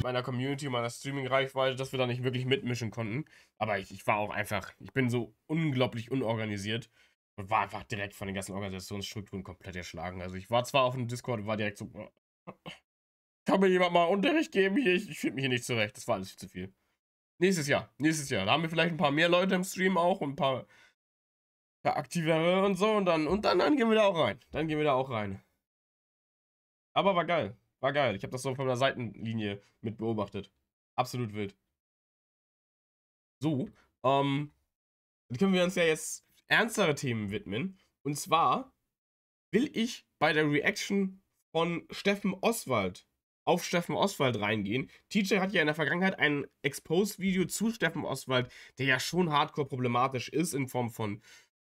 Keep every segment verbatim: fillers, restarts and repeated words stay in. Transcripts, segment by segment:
meiner Community, meiner Streaming-Reichweite, dass wir da nicht wirklich mitmischen konnten. Aber ich, ich war auch einfach, ich bin so unglaublich unorganisiert und war einfach direkt von den ganzen Organisationsstrukturen komplett erschlagen. Also ich war zwar auf dem Discord, war direkt so, kann mir jemand mal Unterricht geben hier? Ich, ich finde mich hier nicht zurecht. Das war alles viel zu viel. Nächstes Jahr, nächstes Jahr. Da haben wir vielleicht ein paar mehr Leute im Stream auch und ein paar, paar aktivere und so. Und dann, und dann, dann gehen wir da auch rein. Dann gehen wir da auch rein. Aber war geil. War geil. Ich habe das so von der Seitenlinie mit beobachtet. Absolut wild. So, ähm, dann können wir uns ja jetzt ernstere Themen widmen. Und zwar will ich bei der Reaction von Steffen Oswald auf Steffen Oswald reingehen. T J hat ja in der Vergangenheit ein Expose-Video zu Steffen Oswald, der ja schon hardcore problematisch ist, in Form von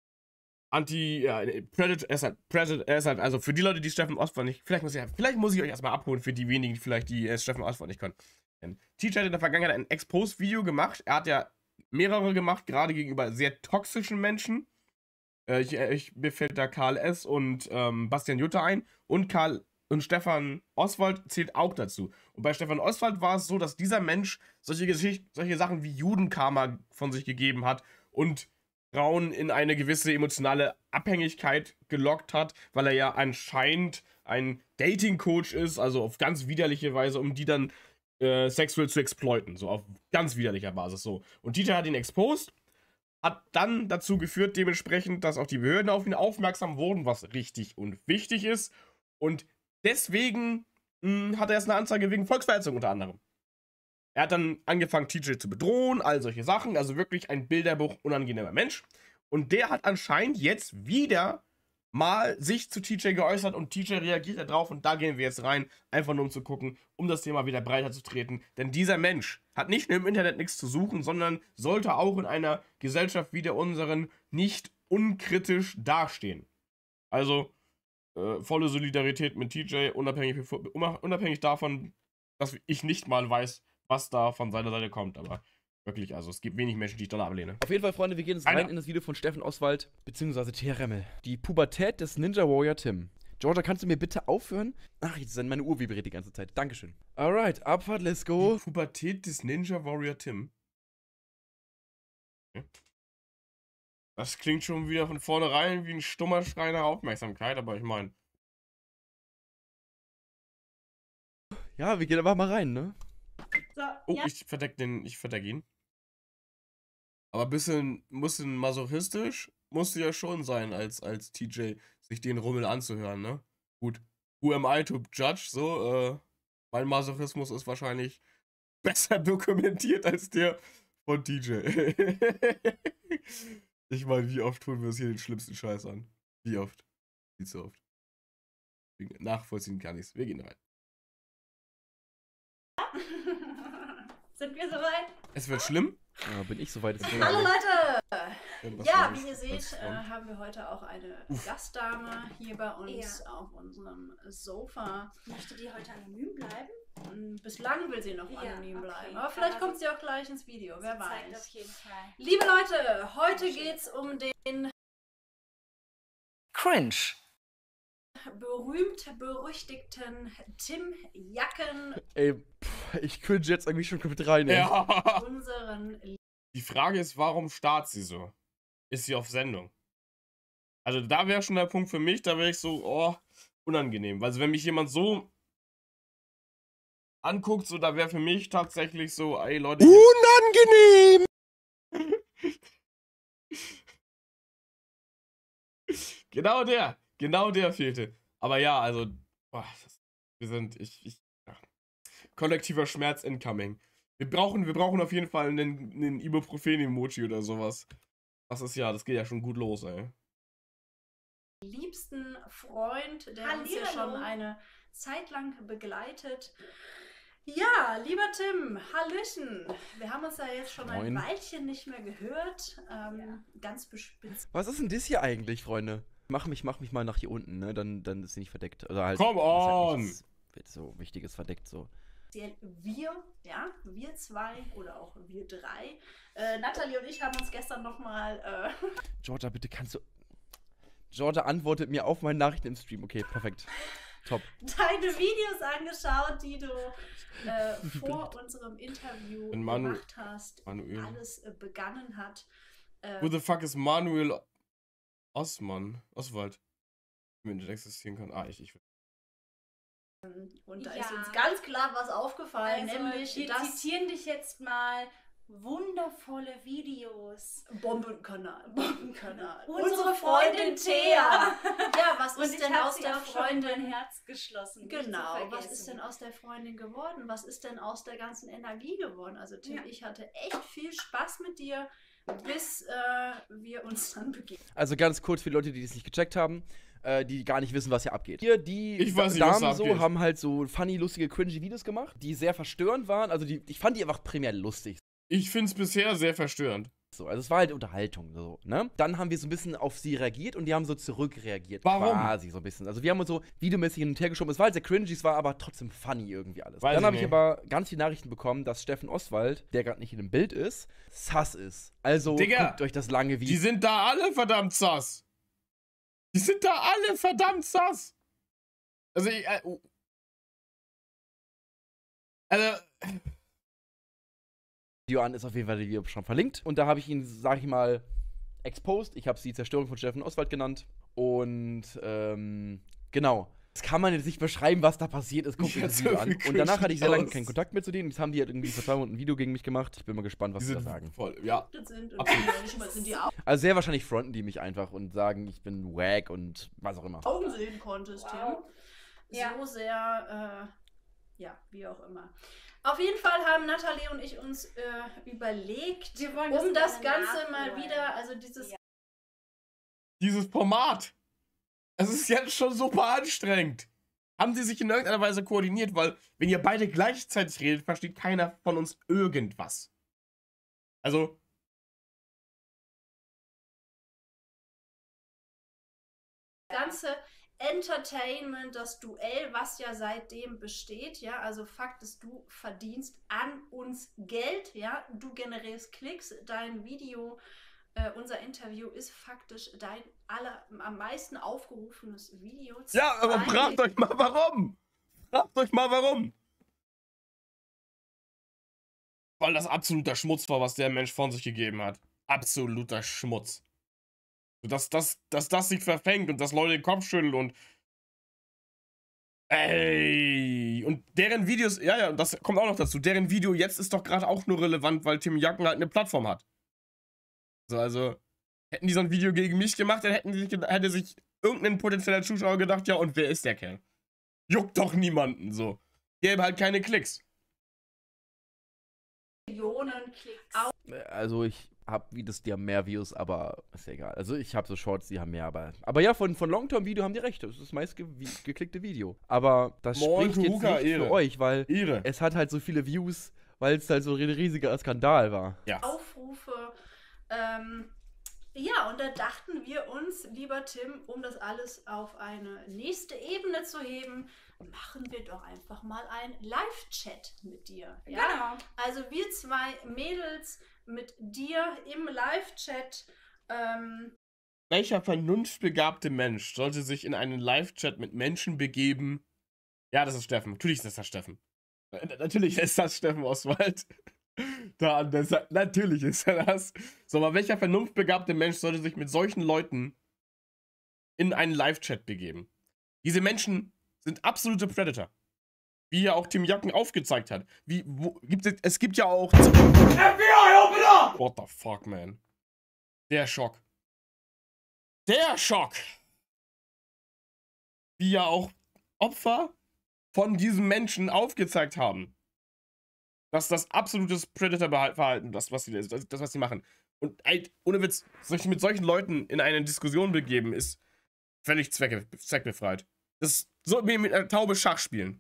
Anti, ja, Predator, er ist halt, Predator, er ist halt, also für die Leute, die Steffen Oswald nicht, vielleicht muss ich, vielleicht muss ich euch erstmal abholen, für die wenigen, die vielleicht die äh, Steffen Oswald nicht können. T J hat in der Vergangenheit ein Expose-Video gemacht, er hat ja mehrere gemacht, gerade gegenüber sehr toxischen Menschen. Äh, ich, ich, mir fällt da Karl S. und ähm, Bastian Jutta ein und Karl und Stefan Oswald zählt auch dazu. Und bei Stefan Oswald war es so, dass dieser Mensch solche, Geschicht solche Sachen wie Judenkarma von sich gegeben hat und Frauen in eine gewisse emotionale Abhängigkeit gelockt hat, weil er ja anscheinend ein Dating-Coach ist, also auf ganz widerliche Weise, um die dann äh, sexuell zu exploiten. So auf ganz widerlicher Basis so. Und Dieter hat ihn exposed, hat dann dazu geführt, dementsprechend, dass auch die Behörden auf ihn aufmerksam wurden, was richtig und wichtig ist. Und deswegen mh, hat er jetzt eine Anzeige wegen Volksverhetzung unter anderem. Er hat dann angefangen, T J zu bedrohen, all solche Sachen. Also wirklich ein Bilderbuch unangenehmer Mensch. Und der hat anscheinend jetzt wieder mal sich zu T J geäußert und T J reagiert darauf. Und da gehen wir jetzt rein, einfach nur um zu gucken, um das Thema wieder breiter zu treten. Denn dieser Mensch hat nicht nur im Internet nichts zu suchen, sondern sollte auch in einer Gesellschaft wie der unseren nicht unkritisch dastehen. Also äh, volle Solidarität mit T J, unabhängig, unabhängig davon, dass ich nicht mal weiß, was da von seiner Seite kommt, aber wirklich, also es gibt wenig Menschen, die ich doll ablehne. Auf jeden Fall, Freunde, wir gehen jetzt rein Einer. in das Video von Steffen Oswald, beziehungsweise T. Remmel. Die Pubertät des Ninja Warrior Tim. Georgia, kannst du mir bitte aufhören? Ach, jetzt ist meine Uhr vibriert die ganze Zeit. Dankeschön. Alright, Abfahrt, let's go. Die Pubertät des Ninja Warrior Tim. Okay. Das klingt schon wieder von vornherein wie ein stummer Schrei nach Aufmerksamkeit, aber ich meine. Ja, wir gehen aber mal rein, ne? So, oh, ja. ich verdeck den, ich verdeck ihn. Aber ein bisschen, bisschen masochistisch musste ja schon sein, als, als T J sich den Rummel anzuhören, ne? Gut, who am I to judge, so, äh, mein Masochismus ist wahrscheinlich besser dokumentiert als der von T J. Ich meine, wie oft tun wir uns hier den schlimmsten Scheiß an? Wie oft? Viel zu oft. Nachvollziehen kann ich's. Wir gehen rein. Sind wir soweit? Es wird schlimm. Ja, bin ich soweit. Hallo Leute! Was Ja, soll wie ihr ich- seht, was äh, kommt? haben wir heute auch eine Uff. Gastdame hier bei uns Ja. auf unserem Sofa. Möchte die heute anonym bleiben? Mm, Bislang will sie noch Ja, anonym okay. bleiben, aber vielleicht Also, kommt sie auch gleich ins Video, wer Sie zeigt auf weiß. jeden Fall. Liebe Leute, heute geht's um den Cringe. berühmt-berüchtigten Tim Jacken, Ey, pff, ich cringe jetzt irgendwie schon komplett rein, ey. Ja. unseren Die Frage ist, warum startet sie so? Ist sie auf Sendung? Also da wäre schon der Punkt für mich, da wäre ich so, oh, unangenehm. Also wenn mich jemand so anguckt, so, da wäre für mich tatsächlich so, ey Leute. Unangenehm! Genau der, genau der fehlte. Aber ja, also, boah, das, wir sind, ich, ich, ja. Kollektiver Schmerz incoming. Wir brauchen, wir brauchen auf jeden Fall einen, einen Ibuprofen-Emoji oder sowas. Das ist ja, das geht ja schon gut los, ey. liebsten Freund, der uns ja Hallihallo. schon eine Zeit lang begleitet. Ja, lieber Tim, Hallöchen. Wir haben uns ja jetzt schon Moin. ein Weilchen nicht mehr gehört. Ähm, Ganz bespitzt. Was ist denn das hier eigentlich, Freunde? Mach mich, mach mich mal nach hier unten, ne? Dann, dann ist sie nicht verdeckt. Also halt, Come ist halt on! nichts so Wichtiges verdeckt, so. Wir, ja, wir zwei oder auch wir drei. Äh, Natalie und ich haben uns gestern nochmal. Äh, Georgia, bitte kannst du. Georgia antwortet mir auf meine Nachrichten im Stream. Okay, perfekt. Top. deine Videos angeschaut, die du äh, vor unserem Interview Und Manu- gemacht hast. Manuel. Alles äh, begangen hat. Äh, Who the fuck ist Manuel Osman? Oswald. Wenn nicht existieren kann. Ah, ich, ich. und da Ja. ist uns ganz klar was aufgefallen, Also, nämlich wir das zitieren dich jetzt mal. Wundervolle Videos. Bombenkanal. Bombenkanal. Unsere Freundin Thea. Ja, was Und ist ich denn hab aus sie der auch schon in Freundin? mein Herz geschlossen. nicht zu Genau, was vergessen. ist denn aus der Freundin geworden? Was ist denn aus der ganzen Energie geworden? Also Tim, Ja. ich hatte echt viel Spaß mit dir, bis äh, wir uns dann begegnen. Also ganz kurz für die Leute, die das nicht gecheckt haben, äh, die gar nicht wissen, was hier abgeht. Hier, die Ich weiß nicht, was Damen da so abgeht. haben halt so funny, lustige, cringy Videos gemacht, die sehr verstörend waren. Also die, ich fand die einfach primär lustig. Ich find's bisher sehr verstörend. So, also es war halt Unterhaltung, so, ne? Dann haben wir so ein bisschen auf sie reagiert und die haben so zurückreagiert. Warum? Quasi so ein bisschen. Also wir haben uns so videomäßig hin und her geschoben. Es war halt sehr cringy, es war aber trotzdem funny irgendwie alles. Weiß Dann ich habe ich nicht. aber ganz viele Nachrichten bekommen, dass Steffen Oswald, der gerade nicht in dem Bild ist, sass ist. Also Digga, guckt euch das lange Die Video. sind da alle verdammt sass. Die sind da alle verdammt sass. Also, ich, äh, oh. Also, Video an, ist auf jeden Fall die Video schon verlinkt. Und da habe ich ihn, sag ich mal, exposed. Ich habe sie Zerstörung von Steffen Oswald genannt. Und, ähm, genau. Das kann man jetzt nicht beschreiben, was da passiert ist. Guckt Ich euch das hätte Video so an. viel Und danach hatte ich sehr lange aus. keinen Kontakt mehr zu denen. Jetzt haben die halt irgendwie vor zwei Monaten ein Video gegen mich gemacht. Ich bin mal gespannt, was die sie da sind sagen. voll, ja. Sind und Absolut. nicht mal sind die Augen Also sehr wahrscheinlich fronten die mich einfach und sagen, ich bin wack und was auch immer. sehen konntest, Wow. Tim. Ja. So sehr, äh, ja, wie auch immer. Auf jeden Fall haben Nathalie und ich uns äh, überlegt, Wir wollen um das gerne Ganze mal nachholen. wieder, also dieses Ja. Dieses Format. Es ist jetzt schon super anstrengend. Haben sie sich in irgendeiner Weise koordiniert, weil, wenn ihr beide gleichzeitig redet, versteht keiner von uns irgendwas. Also, ganze Entertainment, das Duell, was ja seitdem besteht, ja, also Fakt ist, du verdienst an uns Geld, ja, du generierst Klicks, dein Video, äh, unser Interview ist faktisch dein aller, am meisten aufgerufenes Video. ja, aber Zwei- fragt euch mal warum. Fragt euch mal warum. Weil das absoluter Schmutz war, was der Mensch von sich gegeben hat. Absoluter Schmutz. Dass, dass, dass das sich verfängt und dass Leute den Kopf schütteln und. Ey! Und deren Videos, ja, ja, das kommt auch noch dazu. Deren Video jetzt ist doch gerade auch nur relevant, weil Tim Jacken halt eine Plattform hat. So, also, hätten die so ein Video gegen mich gemacht, dann hätten die sich, hätte sich irgendein potenzieller Zuschauer gedacht, ja, und wer ist der Kerl? Juckt doch niemanden, so. Gäbe halt keine Klicks. Millionen Klicks. Also ich habe Videos, die haben mehr Views, aber ist ja egal. Also ich habe so Shorts, die haben mehr, aber. Aber ja, von, von Long-Term-Video haben die recht. Das ist das meist ge geklickte Video. Aber das Moin, spricht jetzt Kuruka, nicht Ehre. für euch, weil Ihre. es hat halt so viele Views, weil es halt so ein riesiger Skandal war. Ja. Aufrufe. Ähm, ja, und da dachten wir uns, lieber Tim, um das alles auf eine nächste Ebene zu heben, machen wir doch einfach mal ein Live-Chat mit dir. Ja? Genau. Also wir zwei Mädels mit dir im Live-Chat. Ähm, Welcher vernunftbegabte Mensch sollte sich in einen Live-Chat mit Menschen begeben? Ja, das ist Steffen. Natürlich ist das, das Steffen. Äh, Natürlich ist das Steffen Oswald. Da an der Seite. Natürlich ist er das. So, aber welcher vernunftbegabte Mensch sollte sich mit solchen Leuten in einen Live-Chat begeben? Diese Menschen sind absolute Predator. Wie ja auch Tim Jacken aufgezeigt hat. Wie, wo, gibt es, es gibt ja auch. F B I, open up! What the fuck, man? Der Schock. Der Schock! Wie ja auch Opfer von diesem Menschen aufgezeigt haben. Dass das absolutes Predator-Verhalten, das, was sie, das, das, was sie machen. Und ey, ohne Witz, sich mit solchen Leuten in eine Diskussion begeben, ist völlig zwecke, zweckbefreit. Das ist so wie mit einer Taube Schach spielen.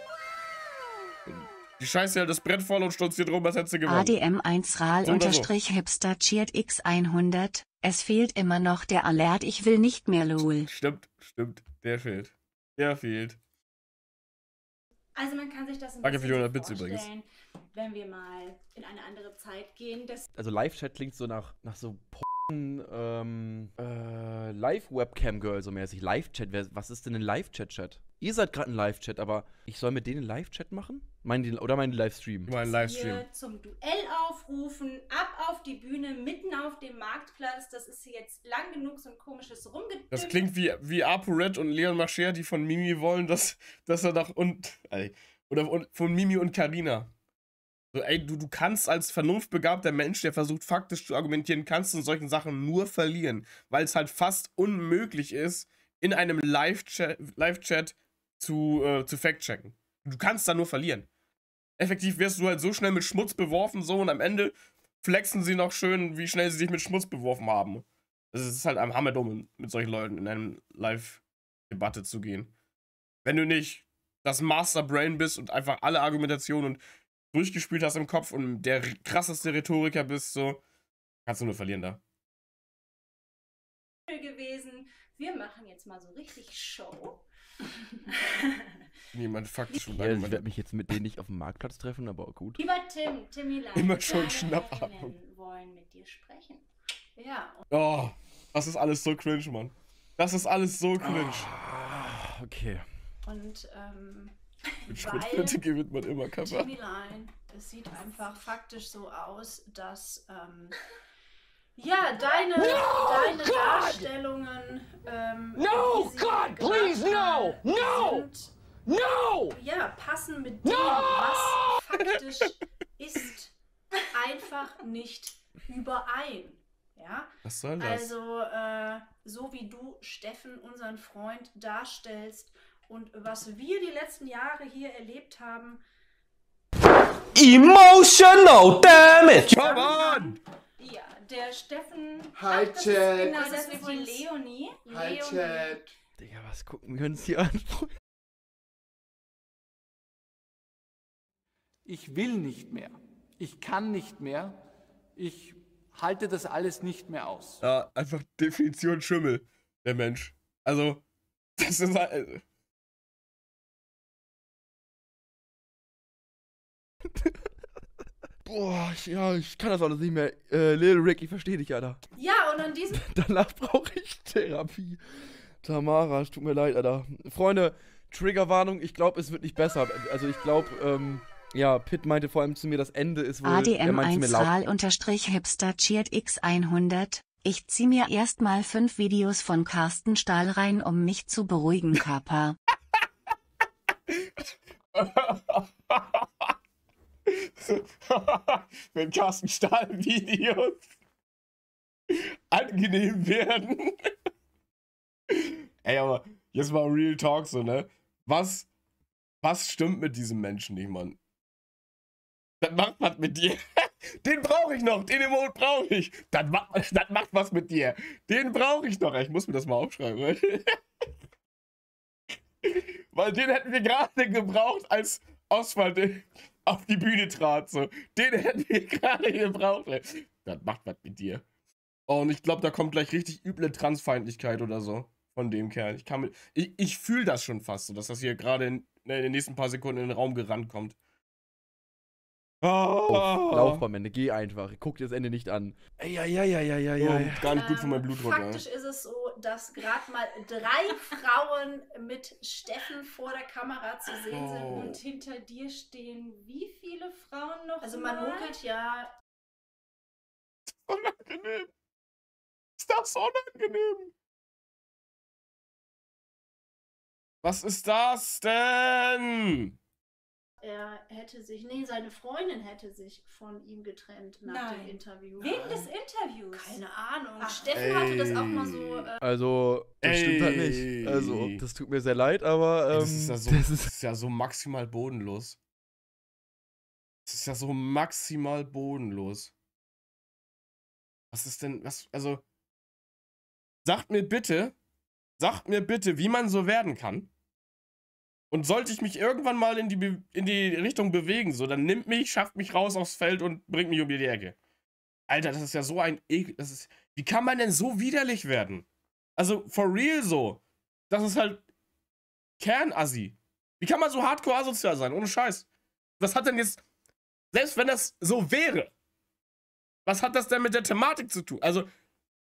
Die Scheiße hält das Brett voll und stolziert rum, als hätte sie gewonnen. A D M eins Ral So oder so. unterstrich Hipster Cheert X hundert. Es fehlt immer noch der Alert, ich will nicht mehr lol. Stimmt, stimmt. Der fehlt. Der fehlt. Also man kann sich das ein Danke für die bisschen hundert so Bits übrigens. vorstellen, wenn wir mal in eine andere Zeit gehen. Das Also Live-Chat klingt so nach, nach so ähm, äh, Live-Webcam-Girl so mäßig. Live-Chat, wer- was ist denn ein Live-Chat-Chat? Ihr seid gerade ein Live-Chat, aber ich soll mit denen Live-Chat machen? Meinen die, oder meinen die Livestream? Mein Livestream. Hier zum Duell aufrufen, ab auf die Bühne, mitten auf dem Marktplatz. Das ist hier jetzt lang genug so ein komisches Rumgedümpel. Das klingt wie, wie ApoRed und Leon Mascher, die von Mimi wollen, dass, dass er doch und. Ey, oder und, von Mimi und Carina. So, ey, du, du kannst als vernunftbegabter Mensch, der versucht faktisch zu argumentieren, kannst du in solchen Sachen nur verlieren, weil es halt fast unmöglich ist, in einem Live-Chat Live-Chat zu, äh, zu fact-checken. Du kannst da nur verlieren. Effektiv wirst du halt so schnell mit Schmutz beworfen, so, und am Ende flexen sie noch schön, wie schnell sie dich mit Schmutz beworfen haben. Das ist halt am Hammerdumm, mit solchen Leuten in einem Live-Debatte zu gehen. Wenn du nicht das Master-Brain bist und einfach alle Argumentationen und durchgespielt hast im Kopf und der krasseste Rhetoriker bist, so, kannst du nur verlieren da. gewesen. Wir machen jetzt mal so richtig Show. Niemand faktisch schon Ja, ich werde mich jetzt mit denen nicht auf dem Marktplatz treffen, aber gut. Lieber Tim, Timmy Lang, Immer schon deine Schnappatmung. Herrinnen wollen mit dir sprechen. Ja, Oh, das ist alles so cringe, Mann. Das ist alles so cringe. Ah, okay. und ähm, Mit weil Schrittfette gewinnt man immer Cover. Timmy Line, es sieht einfach faktisch so aus, dass ähm, ja, deine, deine Darstellungen ähm, No, wie sie God, please, no, gerade no, sind, no! ja, passen mit dem, was faktisch ist, einfach nicht überein. Ja, Was soll das? also äh, so wie du Steffen, unseren Freund, darstellst und was wir die letzten Jahre hier erlebt haben, Emotional damage! Come on! Ja, der Steffen. Hi, Ach, das Chat. Ist, genau, Das das ist ist die übrigens- Leonie. Hi, Leonie. Chat. Digga, was gucken wir uns hier an? Ich will nicht mehr. Ich kann nicht mehr. Ich halte das alles nicht mehr aus. Ja, einfach Definition Schimmel, der Mensch. Also, das ist halt. Boah, ich, ja, ich kann das alles nicht mehr. Äh, Lil Rick, ich verstehe dich, Alter. ja, und an diesem Danach brauche ich Therapie. Tamara, es tut mir leid, Alter. Freunde, Triggerwarnung, ich glaube, es wird nicht besser. Also ich glaube, ähm, ja, Pitt meinte vor allem zu mir, das Ende ist wohl... er meinte zu mir A D M eins laut. Ral unterstrich Hipster Cheert X hundert. Ich zieh mir erstmal fünf Videos von Carsten Stahl rein, um mich zu beruhigen, Kappa. Wenn Carsten Stahl Videos angenehm werden. Ey, aber jetzt mal Real Talk so, ne? Was, was stimmt mit diesem Menschen nicht, Mann? Das macht was mit dir. Den brauche ich noch. Den Emote brauche ich. Das macht, das macht was mit dir. Den brauche ich noch. Ich muss mir das mal aufschreiben. Weil, weil den hätten wir gerade gebraucht, als Oswald auf die Bühne trat. So. Den hätten wir gerade gebraucht. Ey. Das macht was mit dir. Oh, und ich glaube, da kommt gleich richtig üble Transfeindlichkeit oder so von dem Kerl. Ich, kann mit, ich, ich fühle das schon fast so, dass das hier gerade in, in den nächsten paar Sekunden in den Raum gerannt kommt. Lauf, Oh. lauf am Ende, geh einfach. Guck dir das Ende nicht an. Ey, ja, ja, ja, ja, ja, Oh, ja. ja. gar nicht gut für meinen Blutdruck. ey. faktisch ist es so, dass gerade mal drei Frauen mit Steffen vor der Kamera zu sehen sind. Oh. Und hinter dir stehen wie viele Frauen noch? Also man mal? munkelt ja, Unangenehm. Ist das unangenehm? Was ist das denn? er hätte sich, nee, seine Freundin hätte sich von ihm getrennt nach dem Nein. Interview. Wegen des Interviews. Keine Ahnung. Ach, Steffen hatte das auch mal so. Äh, Also, das stimmt halt Ey. nicht. Also, das tut mir sehr leid, aber ähm, Das ist, ja so, das das ist ist ja so maximal bodenlos. Das ist ja so maximal bodenlos. Was ist denn, was, also, sagt mir bitte, sagt mir bitte, wie man so werden kann. Und sollte ich mich irgendwann mal in die, Be in die Richtung bewegen, so, dann nimmt mich, schafft mich raus aufs Feld und bringt mich um die Ecke. Alter, das ist ja so ein Ekel. Das ist, wie kann man denn so widerlich werden? Also, for real so. Das ist halt Kernassi. Wie kann man so hardcore asozial sein? Ohne Scheiß. Was hat denn jetzt, selbst wenn das so wäre, was hat das denn mit der Thematik zu tun? Also,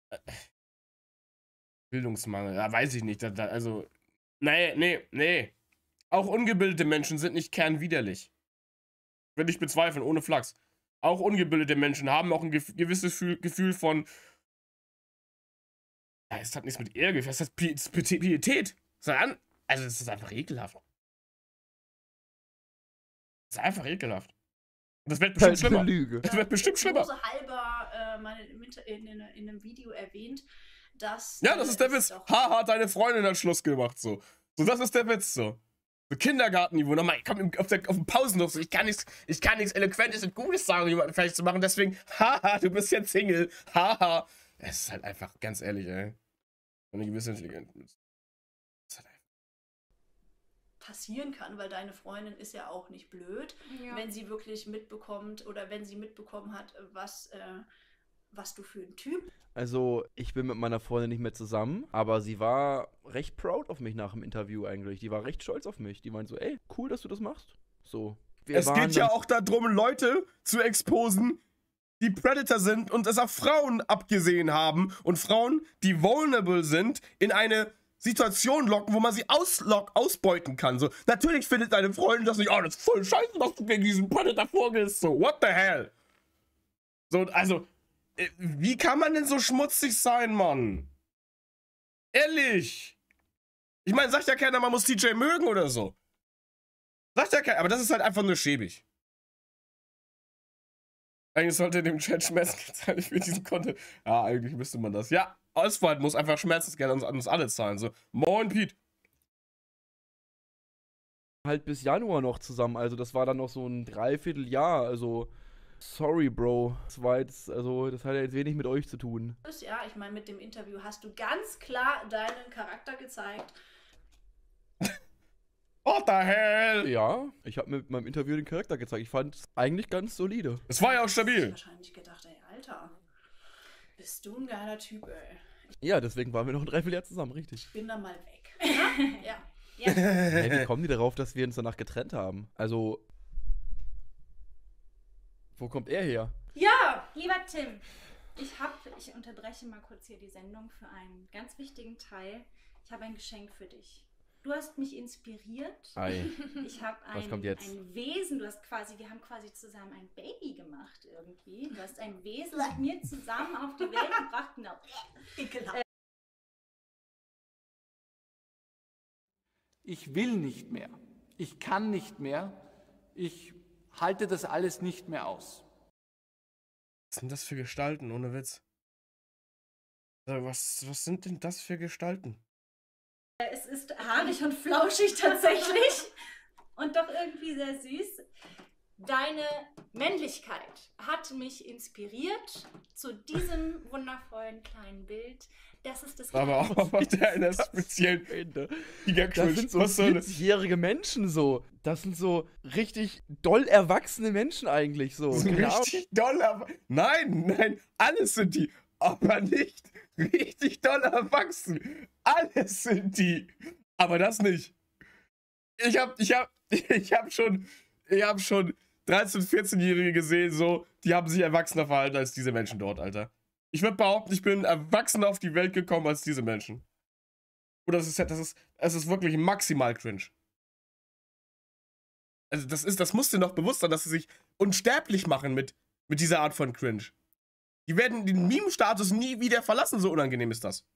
Bildungsmangel, ja, weiß ich nicht. Da, da, also, nee, nee, nee. Auch ungebildete Menschen sind nicht kernwiderlich. Würde ich bezweifeln, ohne Flachs. Auch ungebildete Menschen haben auch ein gewisses Gefühl von. Ja, es hat nichts mit Ehrgefühl, es hat Pietät. Also, es ist einfach ekelhaft. Es ist einfach ekelhaft. Das wird bestimmt Das ist eine schlimmer. Lüge. Das wird bestimmt schlimmer. So halber äh, mal in, in, in, in einem Video erwähnt, dass. Ja, das ist der Witz. Haha, deine Freundin hat Schluss gemacht, so. So, das ist der Witz, so. So Kindergartenniveau. Nochmal, komm auf, der, auf dem Pausenhof, so. Ich kann nichts, ich kann nichts Eloquentes und Gutes sagen, um jemanden fertig zu machen, deswegen, haha, du bist jetzt Single. Haha. Es ist halt einfach, ganz ehrlich, ey. Eine gewisse Intelligenz. Das ist halt einfach. Passieren kann, weil deine Freundin ist ja auch nicht blöd, Ja. wenn sie wirklich mitbekommt oder wenn sie mitbekommen hat, was, äh, was du für ein Typ. Also, ich bin mit meiner Freundin nicht mehr zusammen, aber sie war recht proud auf mich nach dem Interview eigentlich. Die war recht stolz auf mich. Die meint so, ey, cool, dass du das machst. So. Wir Es waren geht ja dann- auch darum, Leute zu exposen, die Predator sind und es auf Frauen abgesehen haben und Frauen, die vulnerable sind, in eine Situation locken, wo man sie auslock, ausbeuten kann. So, natürlich findet deine Freundin das nicht, oh, das ist voll scheiße, dass du gegen diesen Predator vorgehst. So, what the hell? So, also, äh, wie kann man denn so schmutzig sein, Mann? Ehrlich. Ich meine, sagt ja keiner, man muss T J mögen oder so. Sagt ja keiner, aber das ist halt einfach nur schäbig. Eigentlich sollte dem Chat Schmerzen zahlen für diesen Content. Ja, eigentlich müsste man das. Ja, Oswald muss einfach Schmerzensgeld an uns alle zahlen. So, moin, Pete. halt bis Januar noch zusammen. Also das war dann noch so ein Dreivierteljahr. Also, sorry, Bro. Das war jetzt, also, das hat ja jetzt wenig mit euch zu tun. Ja, ich meine, mit dem Interview hast du ganz klar deinen Charakter gezeigt. What the hell? Ja, ich habe mit meinem Interview den Charakter gezeigt. Ich fand es eigentlich ganz solide. Es war ja auch Ich hab stabil. wahrscheinlich gedacht, ey, Alter, bist du ein geiler Typ, ey. Ja, deswegen waren wir noch ein Dreivierteljahr zusammen, richtig. Ich bin da mal weg. Ja. Ja. Hey, wie kommen die darauf, dass wir uns danach getrennt haben? Also, wo kommt er her? Ja, lieber Tim, ich hab, ich unterbreche mal kurz hier die Sendung für einen ganz wichtigen Teil. Ich habe ein Geschenk für dich. Du hast mich inspiriert. Ei. Ich habe Was ein, kommt jetzt? ein Wesen, du hast quasi, wir haben quasi zusammen ein Baby gemacht irgendwie. Du hast ein Wesen mit mir zusammen auf die Welt gebracht. Genau. Ekelhaft. Ich will nicht mehr. Ich kann nicht mehr. Ich halte das alles nicht mehr aus. Was sind das für Gestalten, ohne Witz? Also, Was, was sind denn das für Gestalten? Es ist haarig und flauschig tatsächlich und doch irgendwie sehr süß. Deine Männlichkeit hat mich inspiriert zu diesem wundervollen kleinen Bild. Das ist das Aber auch auf der einer speziellen Ende. Giga Das sind so Was soll das? vierzig-jährige Menschen so. Das sind so richtig doll erwachsene Menschen eigentlich so. Das sind Keine Ahnung. richtig doll erwachsen. Nein, nein, alles sind die. Aber nicht richtig doll erwachsen. Alles sind die. Aber das nicht. Ich hab, ich hab, ich hab schon, ich hab schon dreizehn-, vierzehnjährige gesehen, so, die haben sich erwachsener verhalten als diese Menschen dort, Alter. Ich würde behaupten, ich bin erwachsener auf die Welt gekommen als diese Menschen. Oder das ist, das ist, das ist wirklich maximal cringe. Also das ist, das muss dir noch bewusst sein, dass sie sich unsterblich machen mit, mit dieser Art von Cringe. Die werden den Meme-Status nie wieder verlassen, so unangenehm ist das.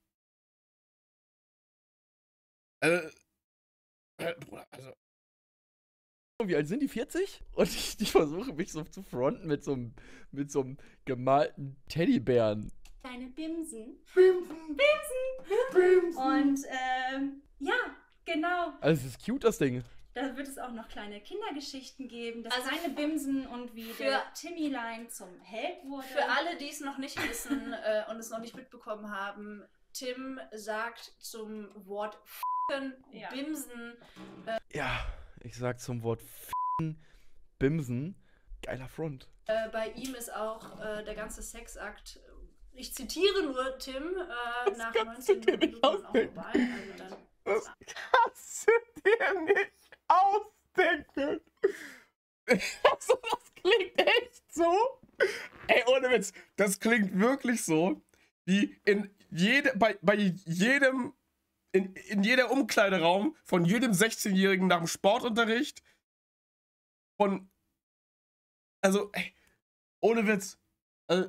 Äh, äh Bruder, also. Wie alt sind die? vierzig? Und ich, ich versuche mich so zu fronten mit so einem mit so einem gemalten Teddybären. Deine Bimsen. Bimsen. Bimsen. Und ähm, ja, genau. Also es ist cute, das Ding. Da wird es auch noch kleine Kindergeschichten geben, dass Also kleine Bimsen und wie für- der Timmylein zum Held wurde. Für alle, die es noch nicht wissen äh, und es noch nicht mitbekommen haben, Tim sagt zum Wort F***en, Ja. Bimsen, Ja, ich sag zum Wort F***en, Bimsen, geiler Front. äh, bei ihm ist auch äh, der ganze Sexakt, ich zitiere nur Tim, äh, Das nach kannst du dir neunzehn nicht Minuten auch ausdenken. vorbei. Also dann, Das kannst du dir nicht ausdenken. Also, das klingt echt so. Ey, ohne Witz, das klingt wirklich so, wie in jede, bei, bei jedem, in, in jeder Umkleideraum von jedem sechzehnjährigen nach dem Sportunterricht von, also, ey, ohne Witz, also,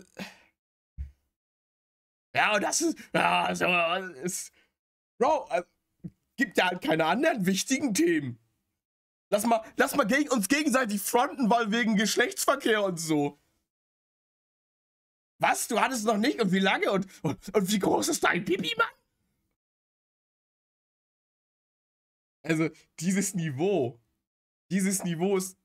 ja, und das ist, ja, also, ist, Bro, also, gibt ja halt keine anderen wichtigen Themen. Lass mal, lass mal gegen uns gegenseitig fronten, weil wegen Geschlechtsverkehr und so. Was? Du hattest noch nicht? Und wie lange? Und, und, und wie groß ist dein Pipi, Mann? Also, dieses Niveau, dieses Niveau ist...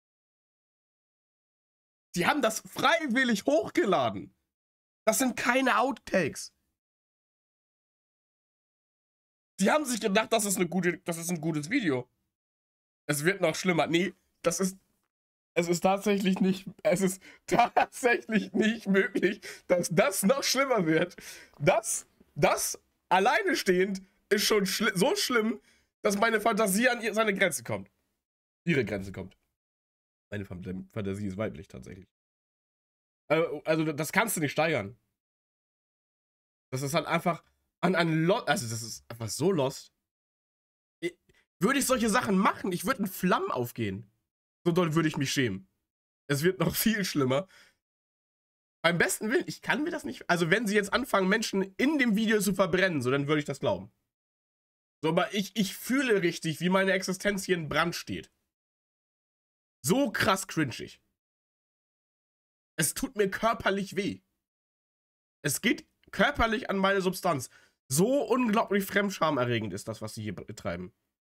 Die haben das freiwillig hochgeladen. Das sind keine Outtakes. Die haben sich gedacht, das ist, eine gute, das ist ein gutes Video. Es wird noch schlimmer. Nee, das ist... Es ist tatsächlich nicht... Es ist tatsächlich nicht möglich, dass das noch schlimmer wird. Das, das alleine stehend ist schon schli so schlimm, dass meine Fantasie an seine Grenze kommt. Ihre Grenze kommt. Meine Fantasie ist weiblich tatsächlich. Also das kannst du nicht steigern. Das ist halt einfach an ein Lost. Also das ist einfach so lost. Würde ich solche Sachen machen, ich würde in Flammen aufgehen. So doll würde ich mich schämen. Es wird noch viel schlimmer. Beim besten Willen, ich kann mir das nicht... Also wenn sie jetzt anfangen, Menschen in dem Video zu verbrennen, so, dann würde ich das glauben. So, aber ich, ich fühle richtig, wie meine Existenz hier in Brand steht. So krass cringig. Es tut mir körperlich weh. Es geht körperlich an meine Substanz. So unglaublich fremdschamerregend ist das, was sie hier betreiben.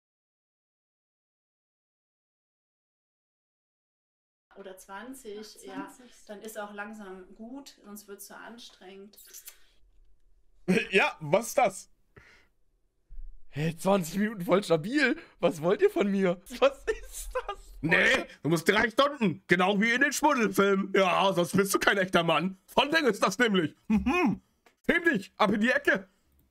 Oder zwanzig, Ach, zwanzig, ja, dann ist auch langsam gut, sonst wird es so anstrengend. Ja, was ist das? Hä, zwanzig Minuten voll stabil? Was wollt ihr von mir? Was ist das? Nee, du musst drei Stunden, genau wie in den Schmuddelfilmen. Ja, sonst bist du kein echter Mann. Von Ding ist das nämlich. Mhm. Heb dich, ab in die Ecke.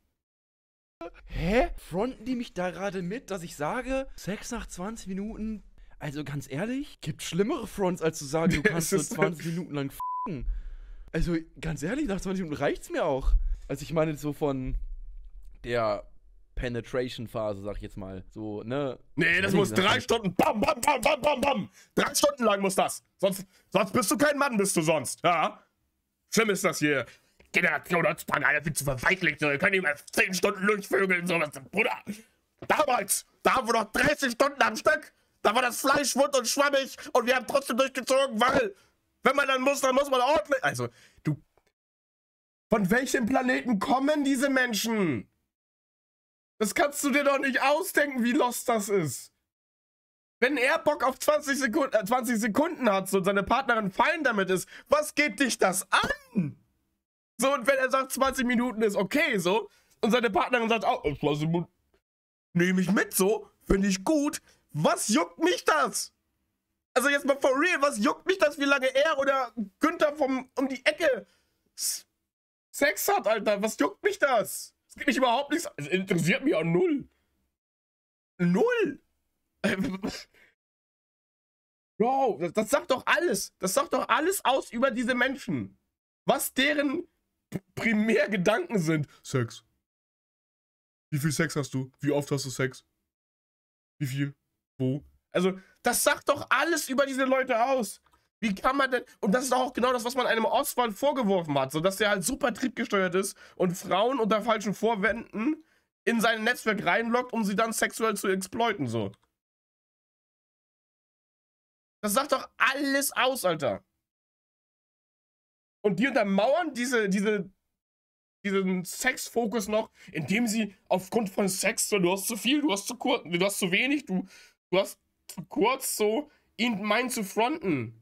Hä? Fronten die mich da gerade mit, dass ich sage, Sex nach zwanzig Minuten... Also ganz ehrlich, gibt schlimmere Fronts, als zu sagen, du kannst so zwanzig Minuten lang f***en. Also ganz ehrlich, nach zwanzig Minuten reicht's mir auch. Also ich meine so von der Penetration-Phase, sag ich jetzt mal. So, ne? Nee, das muss drei Stunden, bam, bam, bam, bam, bam, bam. Drei Stunden lang muss das. Sonst, sonst bist du kein Mann, bist du sonst. Ja? Schlimm ist das hier. Generation Heutzutage, Alter, viel zu verweichlicht. Wir können nicht mal zehn Stunden durchvögeln, sowas. Bruder. Damals, da haben wir noch dreißig Stunden am Stück. Da war das Fleisch wund und schwammig und wir haben trotzdem durchgezogen, weil, wenn man dann muss, dann muss man ordentlich... Also, du... Von welchem Planeten kommen diese Menschen? Das kannst du dir doch nicht ausdenken, wie lost das ist. Wenn er Bock auf zwanzig Sekunden, äh, zwanzig Sekunden hat so, und seine Partnerin fein damit ist, was geht dich das an? So, und wenn er sagt, zwanzig Minuten ist okay, so, und seine Partnerin sagt, oh, zwanzig Minuten nehme ich mit, so, finde ich gut. Was juckt mich das? Also jetzt mal for real, was juckt mich das, wie lange er oder Günther vom, um die Ecke Sex hat, Alter? Was juckt mich das? Das geht mich überhaupt nichts. Es interessiert mich auch null. Null. Bro, das, das sagt doch alles. Das sagt doch alles aus über diese Menschen. Was deren Primärgedanken sind. Sex. Wie viel Sex hast du? Wie oft hast du Sex? Wie viel? Wo? Also, das sagt doch alles über diese Leute aus. Wie kann man denn... Und das ist auch genau das, was man einem Oswald vorgeworfen hat. So, dass der halt super triebgesteuert ist und Frauen unter falschen Vorwänden in sein Netzwerk reinlockt, um sie dann sexuell zu exploiten, so. Das sagt doch alles aus, Alter. Und die untermauern diese, diese, diesen Sexfokus noch, indem sie aufgrund von Sex, so, du hast zu viel, du hast zu kurz, du hast zu wenig, du, du hast zu kurz, so, ihn meinen zu fronten.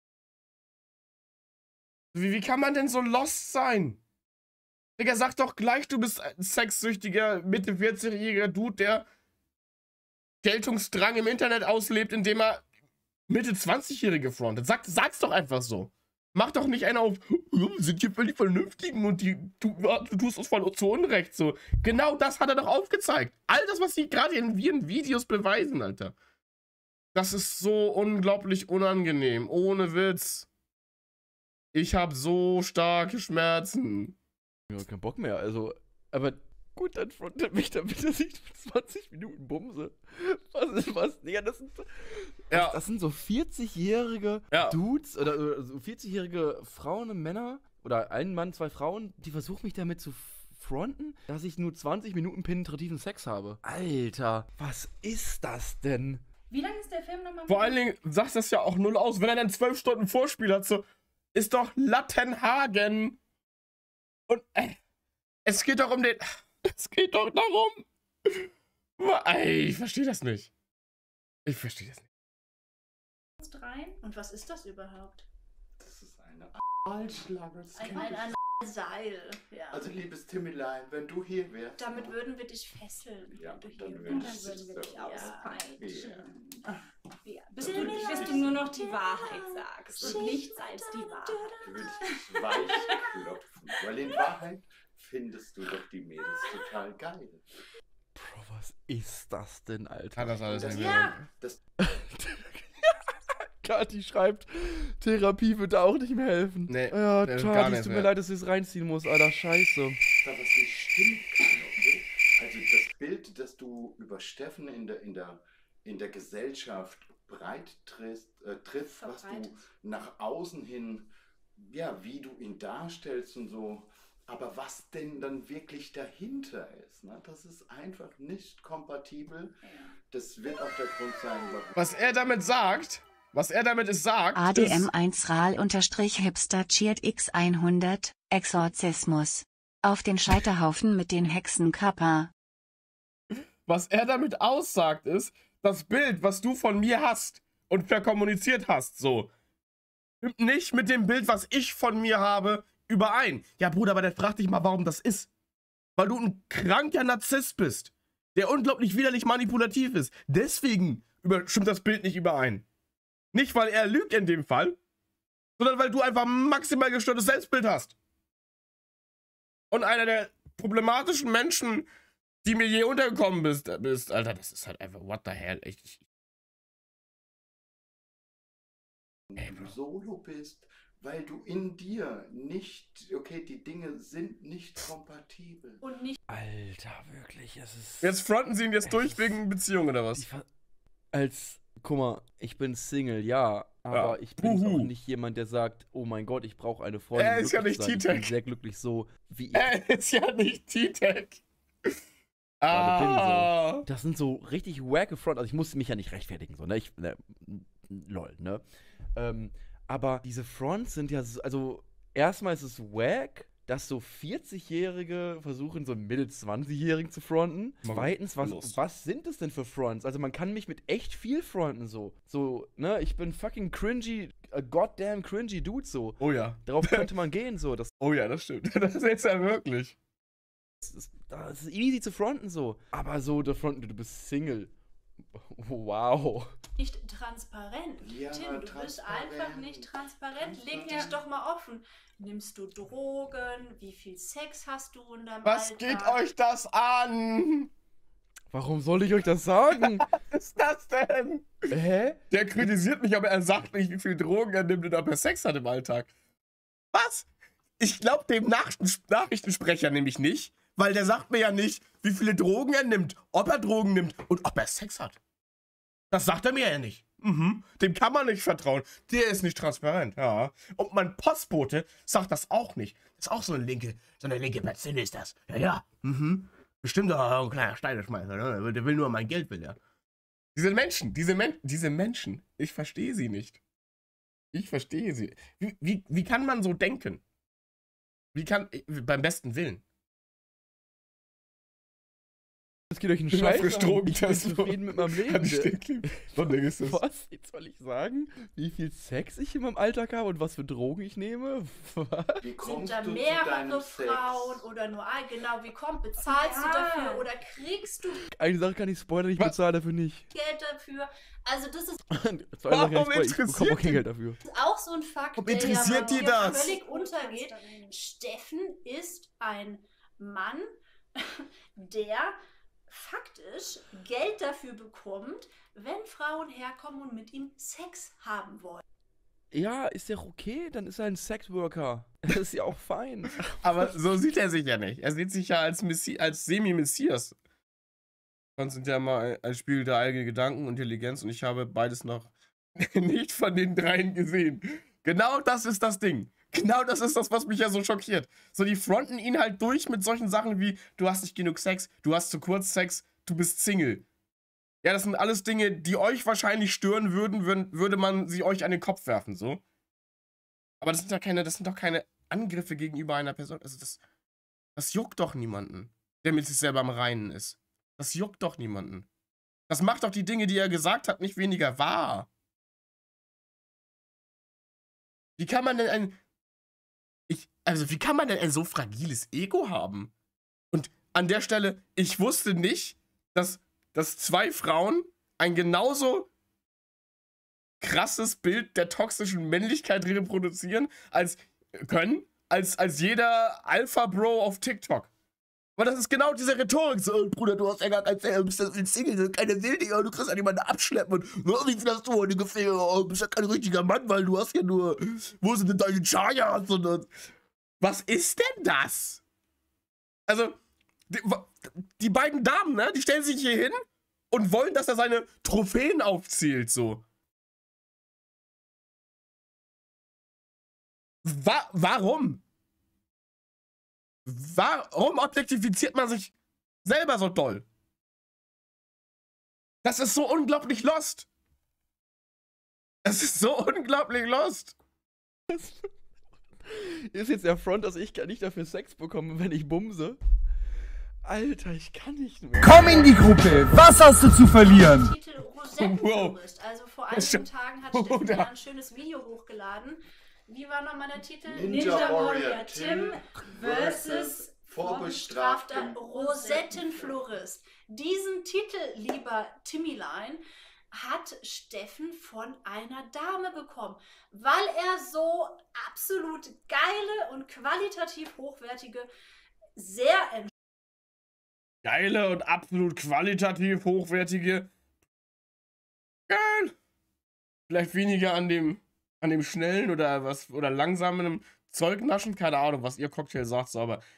Wie, wie kann man denn so lost sein? Digga, sag doch gleich, du bist ein sexsüchtiger, Mitte vierzig-jähriger Dude, der Geltungsdrang im Internet auslebt, indem er Mitte zwanzig-Jährige frontet. Sag, sag's doch einfach so. Mach doch nicht einer auf, wir sind hier völlig Vernünftigen und die, du, du tust uns voll zu Unrecht, so. Genau das hat er doch aufgezeigt. All das, was sie gerade in ihren Videos beweisen, Alter. Das ist so unglaublich unangenehm. Ohne Witz. Ich habe so starke Schmerzen. Ja, kein Bock mehr, also, aber gut, dann frontet mich damit, dass ich zwanzig Minuten bumse. Was ist was? Ja, das sind, Ja. das sind so vierzig-jährige Ja. Dudes oder, oder so vierzig-jährige Frauen und Männer oder ein Mann, zwei Frauen, die versuchen mich damit zu fronten, dass ich nur zwanzig Minuten penetrativen Sex habe. Alter, was ist das denn? Wie lang ist der Film nochmal? Vor allen Dingen sagt das ja auch null aus. Wenn er dann zwölf Stunden Vorspiel hat, so, ist doch Lattenhagen. Und äh, es geht doch um den. Es geht doch darum. Ey, ich verstehe das nicht. Ich verstehe das nicht. Rein. Und was ist das überhaupt? Das ist eine Altschlange. Ein, ein, ein Seil. Ja. Also, liebes Timmelein, wenn du hier wärst. Damit würden wir dich fesseln. Ja, wenn du hier dann wärst. würden Und dann würden wir dich Ja. auspeitschen. Ja. Ja. Bis, du, bis du nur noch die Wahrheit sagst und nichts als die Wahrheit. Ich würde dich weich klopfen. Weil in Wahrheit findest du doch die Mädels total geil. Bro, was ist das denn, Alter? Kann das alles Das- nicht Ja. mehr. Das, Kathi schreibt, Therapie wird da auch nicht mehr helfen. Nee, ja, das ist gar Kathi, es nichts tut mir mehr. leid, dass ich es reinziehen muss, Alter, scheiße. da was nicht stimmen kann, okay? Also das Bild, das du über Steffen in der, in der, in der Gesellschaft breit triffst, äh, triffst was du Verbreitet. nach außen hin, ja, wie du ihn darstellst und so, aber was denn dann wirklich dahinter ist, ne? Das ist einfach nicht kompatibel. Das wird auch der Grund sein, warum. Was er damit sagt, was er damit ist sagt, A D M ist, eins Ral unterstrich Hipster Cheert X hundert, Exorzismus. Auf den Scheiterhaufen mit den Hexen Kappa. was er damit aussagt, ist, das Bild, was du von mir hast und verkommuniziert hast, so, stimmt nicht mit dem Bild, was ich von mir habe, überein. Ja, Bruder, aber dann frag dich mal, warum das ist. Weil du ein kranker Narzisst bist, der unglaublich widerlich manipulativ ist. Deswegen über, stimmt das Bild nicht überein. Nicht, weil er lügt in dem Fall, sondern weil du einfach maximal gestörtes Selbstbild hast. Und einer der problematischen Menschen, die mir je untergekommen bist, bist, Alter, das ist halt einfach, what the hell, echt. Ich, Wenn du solo bist, weil du in dir nicht, okay, die Dinge sind nicht kompatibel. Und nicht Alter, wirklich, es ist... jetzt fronten sie ihn jetzt Es durch ist- wegen Beziehung oder Die was? ver- Als, guck mal, ich bin Single, ja, aber Ja. ich bin jetzt Uhu. auch nicht jemand, der sagt, oh mein Gott, ich brauche eine Freundin. Er ist ja glücklich nicht sein. Ich bin T-Tech. sehr glücklich so, wie ich Er ist ja nicht T-Tech. gerade bin. Ah. So. Das sind so richtig wacke Front. Also ich musste mich ja nicht rechtfertigen, so, ne? Ich, ne, lol, ne? Ähm, aber diese Fronts sind ja, so, also erstmal ist es wack, dass so vierzig-Jährige versuchen, so einen Mitte-zwanzig-Jährigen zu fronten. Mal Zweitens, was, los. was sind es denn für Fronts? Also man kann mich mit echt viel fronten, so. So, ne? Ich bin fucking cringy, a goddamn cringy Dude, so. Oh ja. Darauf könnte man gehen, so. Das Oh ja, das stimmt. Das ist ja wirklich. ist, das ist easy zu fronten, so. Aber so, der Fronten, du bist Single. Wow. nicht transparent. Ja, Tim, du bist transparent. einfach nicht transparent. Leg dich Transparent. doch mal offen. Nimmst du Drogen? Wie viel Sex hast du in deinem Was Alltag? geht euch das an? Warum soll ich euch das sagen? Was ist das denn? Hä? Der kritisiert mich, aber er sagt nicht, wie viel Drogen er nimmt und ob er Sex hat im Alltag. Was? Ich glaube dem Nach Nachrichtensprecher nämlich nicht, weil der sagt mir ja nicht, wie viele Drogen er nimmt, ob er Drogen nimmt und ob er Sex hat. Das sagt er mir ja nicht. Mhm. Dem kann man nicht vertrauen. Der ist nicht transparent, ja. Und mein Postbote sagt das auch nicht. Das ist auch so eine linke, so eine linke Bazille ist das. Ja, ja. Mhm. Bestimmt auch ein kleiner Steineschmeißer, ne? Der will nur mein Geld, will er. Diese Menschen, diese, Men diese Menschen, ich verstehe sie nicht. Ich verstehe sie. Wie, wie, wie kann man so denken? Wie kann, beim besten Willen. Das geht euch einen Ich bin Scheiß aufgestrogen, an. Ich bin das so. zufrieden mit meinem Leben. Hat ein Stehclip. So ein Ding ist das. Was? Jetzt soll ich sagen, wie viel Sex ich in meinem Alltag habe und was für Drogen ich nehme? Was? Wie Sind kommst da du zu mehrere deinem Sex? Frauen oder nur ein? Genau, wie kommt? Bezahlst du Ja. dafür oder kriegst du Eine Sache kann ich spoilern, ich Was? bezahle dafür nicht. Geld dafür? Also das ist Zwei Sachen kann ich Warum spoilern, ich bekomme auch interessiert kein Geld dafür. auch so ein Fakt, Warum der interessiert ja die bei mir das? völlig untergeht. Steffen ist ein Mann, der faktisch Geld dafür bekommt, wenn Frauen herkommen und mit ihm Sex haben wollen. Ja, ist ja okay, dann ist er ein Sexworker. Das ist ja auch fein. Aber so sieht er sich ja nicht. Er sieht sich ja als, Messi als Semi-Messias. Sonst sind ja mal ein Spiel der eigenen Gedanken und Intelligenz und ich habe beides noch nicht von den dreien gesehen. Genau das ist das Ding. Genau das ist das, was mich ja so schockiert. So, die fronten ihn halt durch mit solchen Sachen wie, du hast nicht genug Sex, du hast zu kurz Sex, du bist Single. Ja, das sind alles Dinge, die euch wahrscheinlich stören würden, würden würde man sie euch an den Kopf werfen, so. Aber das sind ja keine, das sind doch keine Angriffe gegenüber einer Person. Also das, das juckt doch niemanden, der mit sich selber im Reinen ist. Das juckt doch niemanden. Das macht doch die Dinge, die er gesagt hat, nicht weniger wahr. Wie kann man denn ein... Ich, also, wie kann man denn ein so fragiles Ego haben? Und an der Stelle, ich wusste nicht, dass, dass zwei Frauen ein genauso krasses Bild der toxischen Männlichkeit reproduzieren, als können, als, als jeder Alpha-Bro auf TikTok. Aber das ist genau diese Rhetorik. So, oh, Bruder, du hast ja gar kein Fell, du bist ein Single, keine Wildige, du kriegst ja niemanden abschleppen. Und, oh, wie viel hast du heute gefehlt? Oh, du bist ja kein richtiger Mann, weil du hast ja nur, wo sind denn deine Chayas? Und, und. Was ist denn das? Also, die, die beiden Damen, ne, die stellen sich hier hin und wollen, dass er seine Trophäen aufzählt, so. Wa warum? Warum objektifiziert man sich selber so doll? Das ist so unglaublich lost. Das ist so unglaublich lost. Ist jetzt der Front, dass ich nicht dafür Sex bekomme, wenn ich bumse? Alter, ich kann nicht mehr. Komm in die Gruppe! Was hast du zu verlieren? Titel Rosettenflorist. Also vor einigen Tagen hat Steffen ja ein schönes Video hochgeladen. Wie war nochmal der Titel? Ninja, Ninja Warrior Tim versus vorbestrafter Rosettenflorist. Diesen Titel, lieber Timmylein, hat Steffen von einer Dame bekommen, weil er so absolut geile und qualitativ hochwertige, sehr geile und absolut qualitativ hochwertige, geil, vielleicht weniger an dem an dem schnellen oder was oder langsamen Zeug naschen, keine Ahnung, was ihr Cocktail sagt, so, aber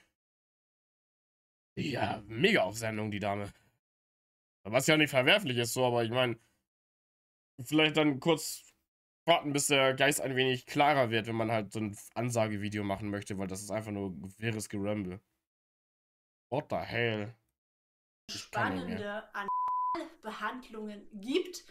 ja, mega auf Sendung, die Dame. Was ja nicht verwerflich ist, so, aber ich meine, vielleicht dann kurz warten, bis der Geist ein wenig klarer wird, wenn man halt so ein Ansagevideo machen möchte, weil das ist einfach nur wirres Geramble. What the hell? Spannende Behandlungen gibt.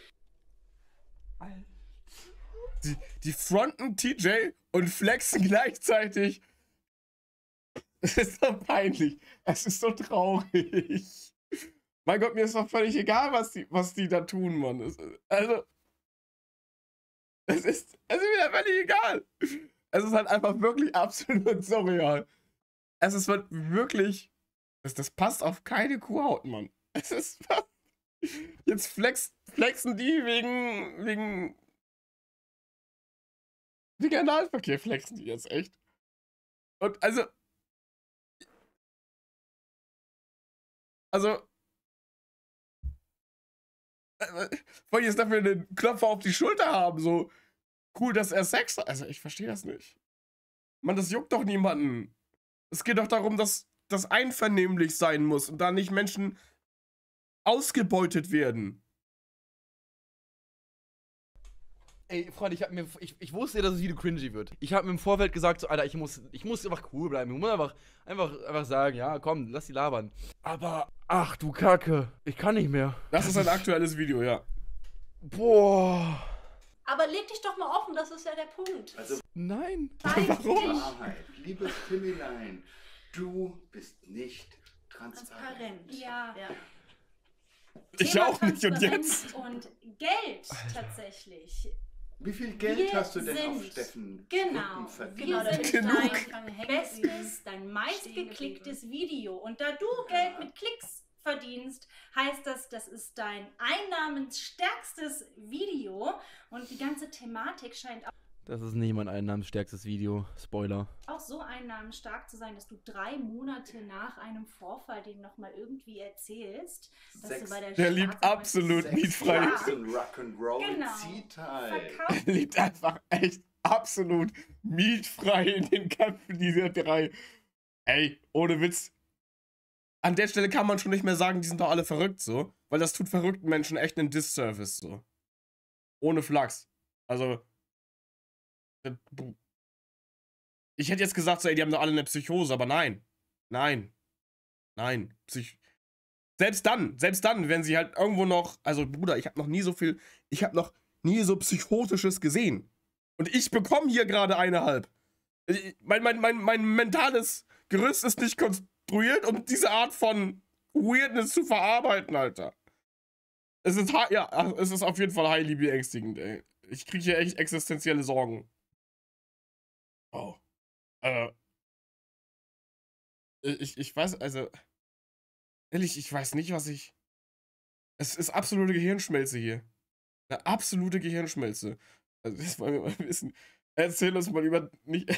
Die, die fronten T J und flexen gleichzeitig. Es ist so peinlich. Es ist so traurig. Mein Gott, mir ist doch völlig egal, was die, was die da tun, Mann. Es, also, es ist, es ist mir völlig egal. Es ist halt einfach wirklich absolut surreal. Es ist wirklich, das, das passt auf keine Kuhhaut, Mann. Es ist, jetzt flex, flexen die wegen, wegen, wegen Analverkehr flexen die jetzt echt. Und also, also, wollte ich jetzt dafür einen Klopfer auf die Schulter haben, so cool, dass er Sex hat. Also, ich verstehe das nicht. Mann, das juckt doch niemanden. Es geht doch darum, dass das einvernehmlich sein muss und da nicht Menschen ausgebeutet werden. Ey, Freunde, ich, hab mir, ich, ich wusste ja, dass es wieder cringy wird. Ich habe mir im Vorfeld gesagt, so, Alter, ich muss, ich muss einfach cool bleiben. Ich muss einfach, einfach, einfach sagen, ja, komm, lass die labern. Aber, ach du Kacke, ich kann nicht mehr. Das ist ein aktuelles Video, ja. Boah. Aber leg dich doch mal offen, das ist ja der Punkt. Also, nein. Warum? Wahrheit, liebes Timmylein, du bist nicht transparent. Transparent. Ja. ja. Ich Thema auch nicht, und jetzt? Und Geld tatsächlich. Wie viel Geld Wir hast du denn sind- auf Steffen Genau. Rücken verdient? Genau, da bin ich Genug. da eingefangen, hängen Bestes, dein Stehen meistgeklicktes Video. Und da du Geld mit Klicks verdienst, heißt das, das ist dein einnahmenstärkstes Video. Und die ganze Thematik scheint Das ist nicht mein einnahmensstärkstes Video. Spoiler. auch so einnahmenstark zu sein, dass du drei Monate nach einem Vorfall den nochmal irgendwie erzählst. Dass Sechs- du bei der, Der liebt Staatsanwaltschaft absolut Sex, mietfrei. Drugs und Rock'n'Roll Genau. Ziehteil. verkauft. Er liebt einfach echt absolut mietfrei in den Köpfen dieser drei. Ey, ohne Witz. An der Stelle kann man schon nicht mehr sagen, die sind doch alle verrückt so. Weil das tut verrückten Menschen echt einen Disservice so. Ohne Flachs. Also. Ich hätte jetzt gesagt, so, ey, die haben doch alle eine Psychose, aber nein. Nein. Nein. Psych selbst dann, selbst dann, wenn sie halt irgendwo noch. Also, Bruder, ich habe noch nie so viel. Ich habe noch nie so Psychotisches gesehen. Und ich bekomme hier gerade eine halb. Ich, mein, mein, mein, mein mentales Gerüst ist nicht konstruiert, um diese Art von Weirdness zu verarbeiten, Alter. Es ist, ja, es ist auf jeden Fall highly beängstigend, ey. Ich kriege hier echt existenzielle Sorgen. Oh. Äh. Ich, ich weiß, also. Ehrlich, ich weiß nicht, was ich. Es ist absolute Gehirnschmelze hier. Eine absolute Gehirnschmelze. Also, das wollen wir mal wissen. Erzähl uns mal über. Nicht.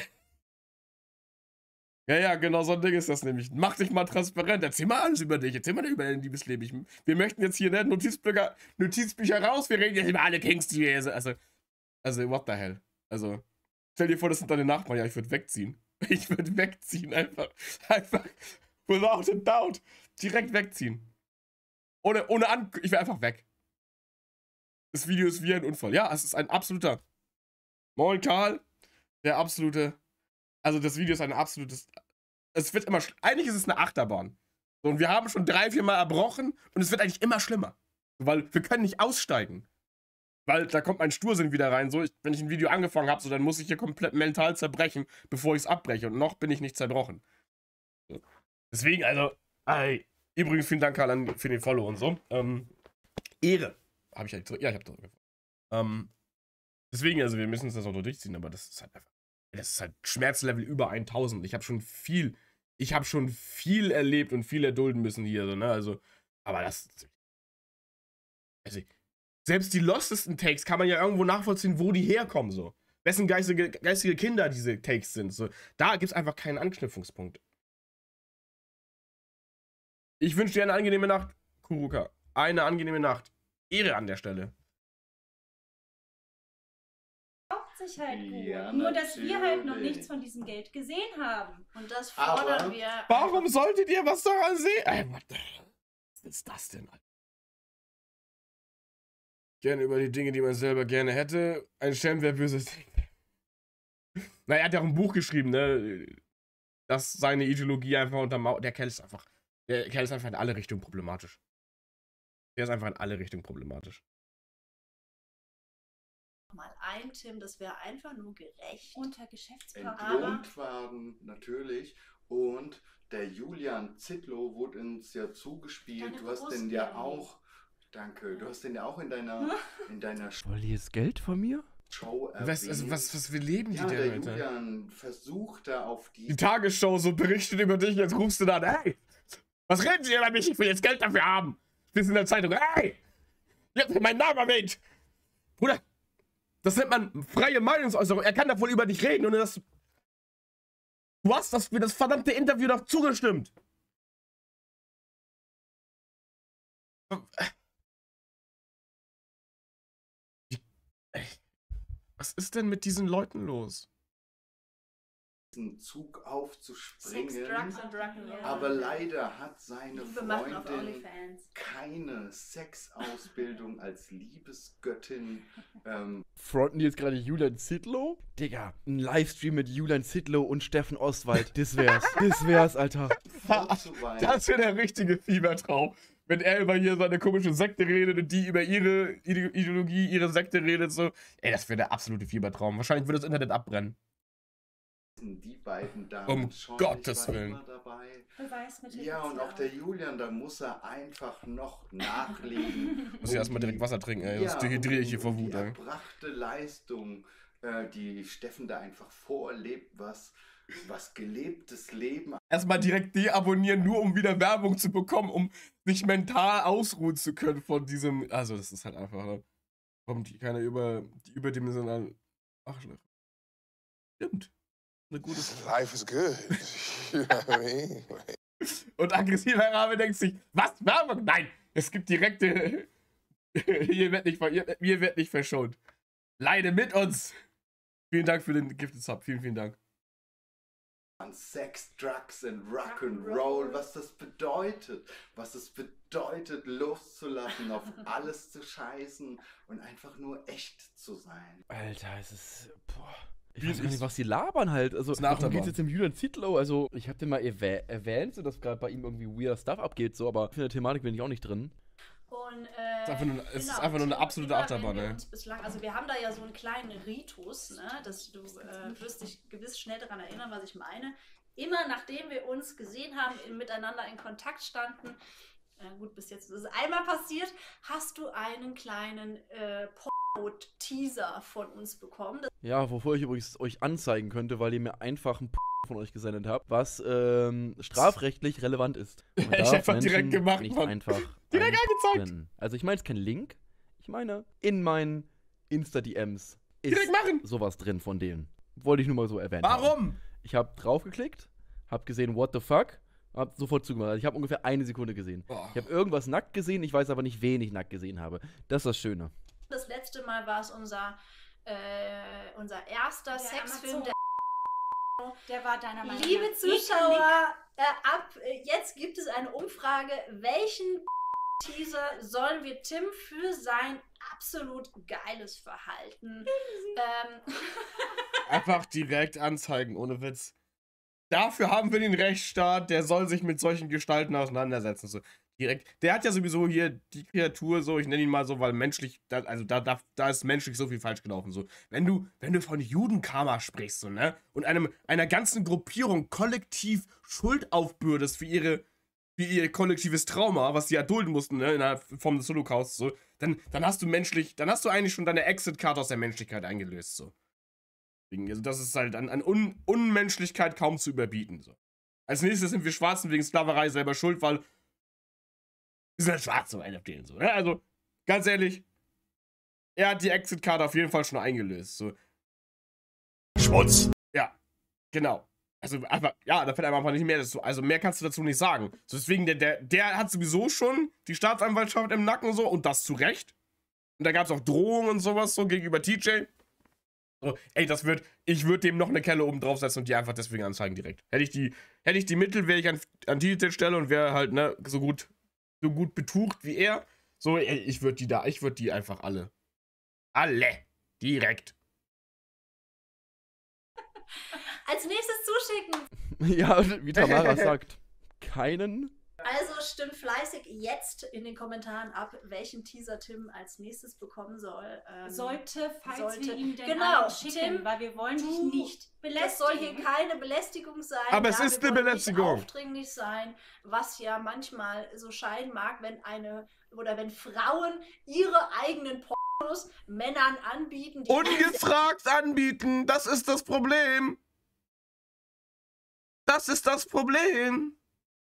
Ja, ja, genau so ein Ding ist das nämlich. Mach dich mal transparent. Erzähl mal alles über dich. Erzähl mal über dein Liebesleben. Ich, wir möchten jetzt hier ne, Notizbücher, Notizbücher raus. Wir reden jetzt über alle Kings, die wir. Also, also, what the hell? Also, stell dir vor, das sind deine Nachbarn. Ja, ich würde wegziehen. Ich würde wegziehen, einfach. Einfach. Without a doubt. Direkt wegziehen. Ohne, ohne An. Ich wäre einfach weg. Das Video ist wie ein Unfall. Ja, es ist ein absoluter. Moin, Karl. Der absolute. Also, das Video ist ein absolutes. Es wird immer. Eigentlich ist es eine Achterbahn. So, und wir haben schon drei, vier Mal erbrochen und es wird eigentlich immer schlimmer. Weil wir können nicht aussteigen. Weil da kommt mein Stursinn wieder rein. So, ich, wenn ich ein Video angefangen habe, so, dann muss ich hier komplett mental zerbrechen, bevor ich es abbreche. Und noch bin ich nicht zerbrochen. So. Deswegen, also. Ey, übrigens, vielen Dank, Karl, an, für den Follow und so. Ähm, Ehre. Habe ich ja zurück. Ja, ich habe zurückgefunden. Ähm, deswegen, also, wir müssen uns das auch durchziehen, aber das ist halt einfach. Das ist halt Schmerzlevel über tausend. Ich habe schon viel. Ich habe schon viel erlebt und viel erdulden müssen hier, so, ne? Also, aber das. Also, selbst die lostesten Takes kann man ja irgendwo nachvollziehen, wo die herkommen, so. Wessen geistige, geistige Kinder diese Takes sind, so. Da gibt es einfach keinen Anknüpfungspunkt. Ich wünsche dir eine angenehme Nacht, Kuruka. Eine angenehme Nacht. Ehre an der Stelle. Sich halt gut. Ja, Nur, dass wir halt noch natürlich. nichts von diesem Geld gesehen haben. Und das fordern Aber wir. Warum solltet ihr was daran sehen? Ey, what the, was ist das denn, Alter? Gerne über die Dinge, die man selber gerne hätte. Ein Schelm, wer böses Ding. Na, er hat ja auch ein Buch geschrieben, ne? Dass seine Ideologie einfach untermauert. Der Kerl ist einfach. Der Kerl ist einfach in alle Richtungen problematisch. Der ist einfach in alle Richtungen problematisch. Mal ein, Tim, das wäre einfach nur gerecht. Unter Geschäftspartner. Entlohnt waren, natürlich. Und der Julian Zittlow wurde uns ja zugespielt. Deine Du hast den ja Brustbeere. auch. Danke. Du hast den ja auch in deiner, in deiner Wollen die jetzt Geld von mir? Show erwähnt. Was, also, was, was wir leben die ja, denn, der Alter? Julian versucht da auf die. Die Tagesschau so berichtet über dich, jetzt rufst du dann, hey, was reden Sie über mich? Ich will jetzt Geld dafür haben. Bist in der Zeitung, hey, ihr habt meinen Namen erwähnt. Bruder, das nennt man freie Meinungsäußerung. Er kann doch wohl über dich reden, ohne dass. Du hast das für das verdammte Interview doch zugestimmt. Was ist denn mit diesen Leuten los? diesen Zug Sex, aufzuspringen. Drugs und Rock'n'Roll. Aber leider hat seine Liebe machen auf Freundin OnlyFans. keine Sexausbildung als Liebesgöttin. Ähm, Fronten die jetzt gerade Julian Zittlow? Digga, ein Livestream mit Julian Zittlow und Steffen Oswald. Das wär's. Das wär's, Alter. vorzuweisen. Das wäre der richtige Fiebertraum. Wenn er über hier seine komische Sekte redet und die über ihre Ide- Ideologie, ihre Sekte redet, so. Ey, das wäre der absolute Fiebertraum. Wahrscheinlich würde das Internet abbrennen. Die beiden Damen Um schon. Gottes Ich war Willen. immer dabei. Beweismittel. Ja, und gibt's auch der Julian, da muss er einfach noch nachlegen. Muss ich erstmal direkt Wasser trinken, ey. Sonst Ja, dehydriere ich hier um vor die Wut, ey. erbrachte Leistung, äh, die Steffen da einfach vorlebt, was, was gelebtes Leben. Erstmal direkt deabonnieren, nur um wieder Werbung zu bekommen, um sich mental ausruhen zu können von diesem. Also, das ist halt einfach. Ne? Kommt die keiner über die überdimensionalen. Ach, stimmt. Eine gute Sache. Life is good. You know what I mean? Und aggressiver Rabe denkt sich, was? Werbung? Nein! Es gibt direkte. Ihr werdet nicht, ihr, ihr werdet nicht verschont. Leide mit uns! Vielen Dank für den Gifted Sub. Vielen, vielen Dank. Sex, Drugs and Rock'n'Roll, was das bedeutet. Was es bedeutet, loszulassen, auf alles zu scheißen und einfach nur echt zu sein. Alter, es ist... Boah. Ich weiß gar nicht, was die labern halt. Also, darum geht's jetzt im Julian Zietlow? Also, ich hab den mal erwäh erwähnt, so dass gerade bei ihm irgendwie weirder Stuff abgeht, so, aber für eine Thematik bin ich auch nicht drin. Und, äh, es ist einfach nur, es genau, ist einfach nur eine absolute Achterbahn, wir ey. uns bislang, also wir haben da ja so einen kleinen Ritus, ne, dass du äh, wirst dich gewiss schnell daran erinnern, was ich meine. Immer nachdem wir uns gesehen haben, in, miteinander in Kontakt standen, äh, gut, bis jetzt ist es einmal passiert, hast du einen kleinen äh, Teaser von uns bekommen. Das ja, wovor ich übrigens euch anzeigen könnte, weil ihr mir einfach ein P von euch gesendet habt, was ähm, strafrechtlich relevant ist. Ich einfach direkt gemacht, nicht Mann. einfach direkt angezeigt. Nennen. Also ich meine jetzt kein Link, ich meine in meinen Insta-D Ms ist direkt machen. sowas drin von denen. Wollte ich nur mal so erwähnen. Warum? Haben. Ich habe draufgeklickt, habe gesehen, what the fuck, habe sofort zugemacht. Also ich habe ungefähr eine Sekunde gesehen. Oh. Ich habe irgendwas nackt gesehen, ich weiß aber nicht, wen ich nackt gesehen habe. Das ist das Schöne. Das letzte Mal war es unser, äh, unser erster der Sexfilm. Der, der war deiner Meinung nach. Liebe Zuschauer, äh, ab äh, jetzt gibt es eine Umfrage. Welchen Teaser sollen wir Tim für sein absolut geiles Verhalten ähm, einfach direkt anzeigen, ohne Witz. Dafür haben wir den Rechtsstaat, der soll sich mit solchen Gestalten auseinandersetzen. So. Direkt. Der hat ja sowieso hier die Kreatur so, ich nenne ihn mal so, weil menschlich, da, also da, da, da ist menschlich so viel falsch gelaufen. So. Wenn du, wenn du von Judenkarma sprichst, so, ne, und einem, einer ganzen Gruppierung kollektiv Schuld aufbürdest für ihre, für ihr kollektives Trauma, was sie erdulden mussten, ne, in der Form des Holocausts, so, dann, dann hast du menschlich, dann hast du eigentlich schon deine Exit-Karte aus der Menschlichkeit eingelöst, so. Also das ist halt an, an Un Unmenschlichkeit kaum zu überbieten, so. Als nächstes sind wir Schwarzen wegen Sklaverei selber schuld, weil wir sind halt schwarz, so ein auf denen, so, ne? Also, ganz ehrlich, er hat die Exit-Karte auf jeden Fall schon eingelöst, so. Schmutz! Ja, genau. Also, einfach, ja, da fällt einem einfach nicht mehr dazu. Also, mehr kannst du dazu nicht sagen. So, deswegen, der, der, der hat sowieso schon die Staatsanwaltschaft im Nacken, so, und das zu Recht. Und da gab es auch Drohungen und sowas, so, gegenüber T J. So, ey, das wird, ich würde dem noch eine Kelle oben draufsetzen und die einfach deswegen anzeigen direkt. Hätte ich die, hätte ich die Mittel, wäre ich an, an T J Stelle und wäre halt, ne, so gut, so gut betucht wie er. So, ey, ich würde die da, ich würde die einfach alle. Alle. Direkt. Als nächstes zuschicken. Ja, wie Tamara sagt, keinen. Also stimmt fleißig jetzt in den Kommentaren ab, welchen Teaser Tim als nächstes bekommen soll. Ähm, sollte, falls sollte, wir ihm denn genau, schicken, Tim, weil wir wollen dich du, nicht belästigen. Das soll hier keine Belästigung sein. Aber ja, es ist wir eine wollen Belästigung. Nicht aufdringlich sein, was ja manchmal so scheinen mag, wenn eine oder wenn Frauen ihre eigenen Pornos Männern anbieten. Die ungefragt anbieten, das ist das Problem. Das ist das Problem.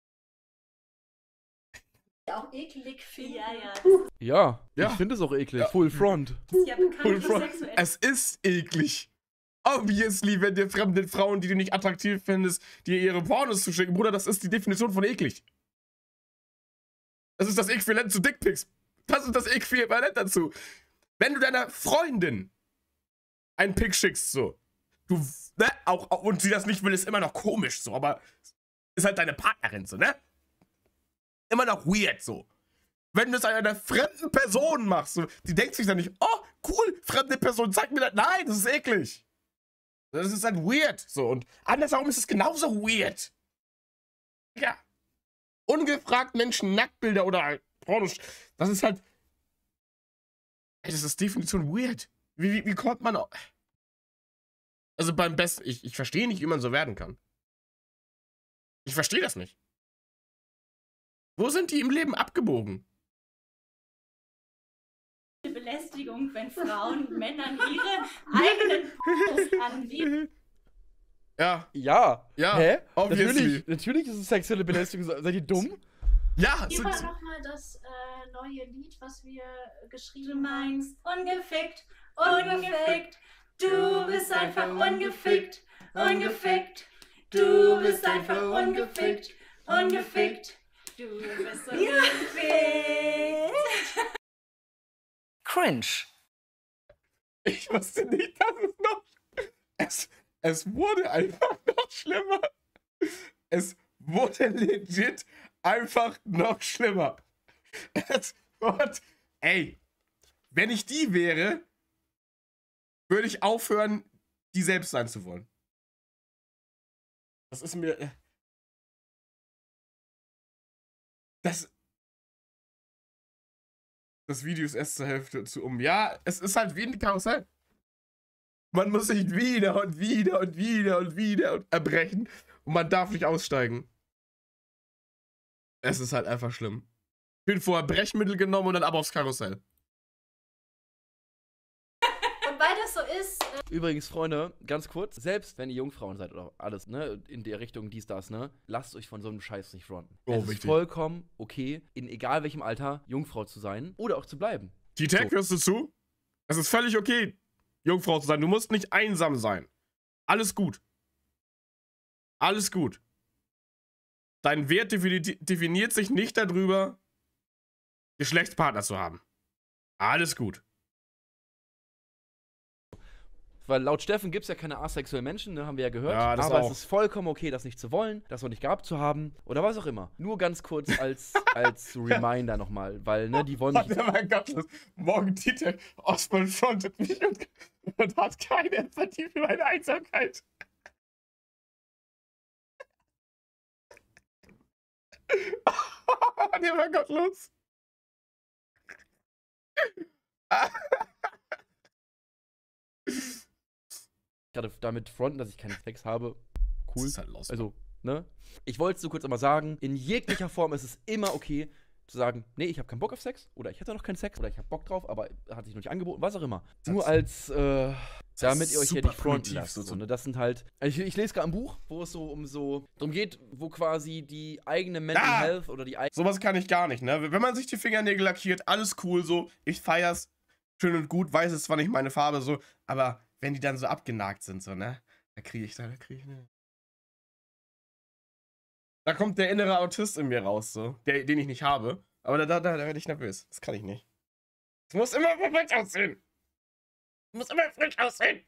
Auch eklig finden. Ja, ja. Ja, ja. Ich finde es auch eklig. Ja. Full Front. Das ist ja bekanntlich Full sexuell. Es ist eklig. Obviously, wenn dir fremde Frauen, die du nicht attraktiv findest, dir ihre Pornos zuschicken, Bruder, das ist die Definition von eklig. Das ist das Äquivalent zu Dickpics. Das ist das Äquivalent dazu. Wenn du deiner Freundin einen Pick schickst, so, du, ne, auch, auch, und sie das nicht will, ist immer noch komisch, so, aber ist halt deine Partnerin, so, ne? Immer noch weird, so. Wenn du es einer fremden Person machst, so, die denkt sich dann nicht, oh, cool, fremde Person, zeig mir das. Nein, das ist eklig. Das ist halt weird, so. Und andersherum ist es genauso weird. Ja. Ungefragt Menschen Nacktbilder oder halt Pornos. Das ist halt. Ey, das ist Definition weird. Wie, wie, wie kommt man. Auch? Also beim besten. Ich, ich verstehe nicht, wie man so werden kann. Ich verstehe das nicht. Wo sind die im Leben abgebogen? Belästigung, wenn Frauen Männern ihre eigenen Pornos anbieten. Ja. Ja. Ja. Hä? Obviously. Natürlich, natürlich ist es sexuelle Belästigung. Seid ihr dumm? Ja. Hier war nochmal das äh, neue Lied, was wir geschrieben Du meinst haben. ungefickt, ungefickt. Du bist einfach ungefickt, ungefickt. Du bist einfach ungefickt, ungefickt. Du bist ungefickt. Cringe. Ich wusste nicht, dass es noch Es, es wurde einfach noch schlimmer. Es wurde legit einfach noch schlimmer. Es wurde, ey, wenn ich die wäre, würde ich aufhören, die selbst sein zu wollen. Das ist mir... Das... Das Video ist erst zur Hälfte zu um. Ja, es ist halt wie ein Karussell. Man muss sich wieder und wieder und wieder und wieder erbrechen und man darf nicht aussteigen. Es ist halt einfach schlimm. Ich bin vorher Brechmittel genommen und dann ab aufs Karussell. Und weil das so ist... Äh Übrigens, Freunde, ganz kurz, selbst wenn ihr Jungfrauen seid oder alles, ne, in der Richtung dies, das, ne, lasst euch von so einem Scheiß nicht fronten. Oh, es wichtig. ist vollkommen okay, in egal welchem Alter, Jungfrau zu sein oder auch zu bleiben. T-Tech, So. hörst du zu? Es ist völlig okay, Jungfrau zu sein. Du musst nicht einsam sein. Alles gut. Alles gut. Dein Wert defini- definiert sich nicht darüber, Geschlechtspartner zu haben. Alles gut. Weil laut Steffen gibt es ja keine asexuellen Menschen, ne, haben wir ja gehört. Ja, das aber auch. es ist vollkommen okay, das nicht zu wollen, das noch nicht gehabt zu haben oder was auch immer. Nur ganz kurz als, als Reminder nochmal, weil, ne, die wollen mich... Oh mein Gott, morgen T-Tech, Osman frontet mich und, und hat keine Empathie für meine Einsamkeit. Der war gottlos. gerade damit fronten, dass ich keinen Sex habe. Cool. Das ist halt los. Also, ne? Ich wollte es so kurz einmal sagen, in jeglicher Form ist es immer okay zu sagen, nee, ich habe keinen Bock auf Sex oder ich hatte noch keinen Sex oder ich habe Bock drauf, aber hat sich noch nicht angeboten, was auch immer. Das Nur als, äh, damit ihr euch hier super nicht fronten primitiv, lasst. so So, zu- ne? Das sind halt, also ich, ich lese gerade ein Buch, wo es so um so, darum geht, wo quasi die eigene Mental Ah! Health oder die eigene... Sowas kann ich gar nicht, ne? Wenn man sich die Fingernägel lackiert, alles cool so. Ich feier's. Schön und gut, weiß es zwar nicht meine Farbe so, aber wenn die dann so abgenagt sind, so, ne? Da kriege ich da, da kriege ich, ne? Da kommt der innere Autist in mir raus, so. Der, den ich nicht habe. Aber da, da, da werde ich nervös. Das kann ich nicht. Es muss immer perfekt aussehen. Es muss immer frisch aussehen.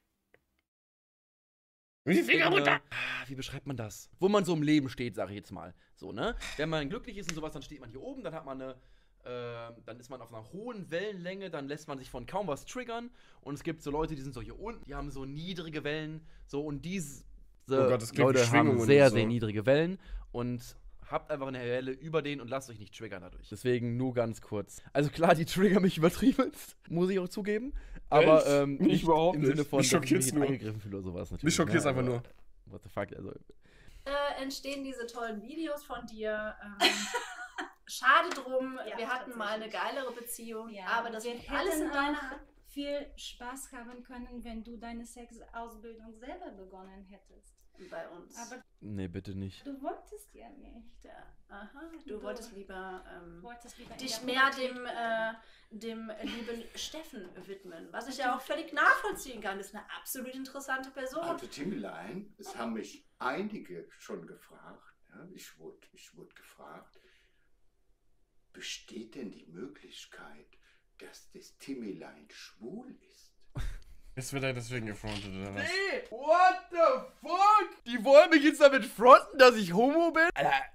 Wie die Finger runter. Ah, Wie beschreibt man das? Wo man so im Leben steht, sage ich jetzt mal. So, ne? Wenn man glücklich ist und sowas, dann steht man hier oben, dann hat man eine, äh, dann ist man auf einer hohen Wellenlänge, dann lässt man sich von kaum was triggern. Und es gibt so Leute, die sind so hier unten, die haben so niedrige Wellen, so und diese Oh Gott, das klingt wie Leute haben Schwingungen sehr, und so. sehr niedrige Wellen und habt einfach eine Welle über den und lasst euch nicht triggern dadurch. Deswegen nur ganz kurz. Also klar, die triggern mich übertrieben, muss ich auch zugeben. Aber Echt? ähm, Mich nicht überhaupt im Sinne nicht. von, Mich dass ich schockiert's mich nur. angegriffen fühle oder sowas. Natürlich, Mich schockiert's ne? einfach Aber nur. What the fuck, also... äh, entstehen diese tollen Videos von dir. Ähm, schade drum, Ja, wir hatten mal eine tatsächlich. geilere Beziehung, Ja, aber das wir liegt alles in hätten deiner auch Hand. viel Spaß haben können, wenn du deine Sexausbildung selber begonnen hättest. Bei uns. Aber Nee, bitte nicht. du wolltest ja nicht. Ja, aha, du, Du- wolltest lieber ähm, Wolltest lieber in dich der mehr Politik dem, äh, dem lieben Steffen widmen, was ich ja auch völlig nachvollziehen kann. Das ist eine absolut interessante Person. Also Timmelein, es haben mich einige schon gefragt, ja, ich wurde, ich wurde gefragt, besteht denn die Möglichkeit, dass das Timmelein schwul ist? Jetzt wird er deswegen gefrontet, oder was? Nee, what the fuck? Die wollen mich jetzt damit fronten, dass ich homo bin?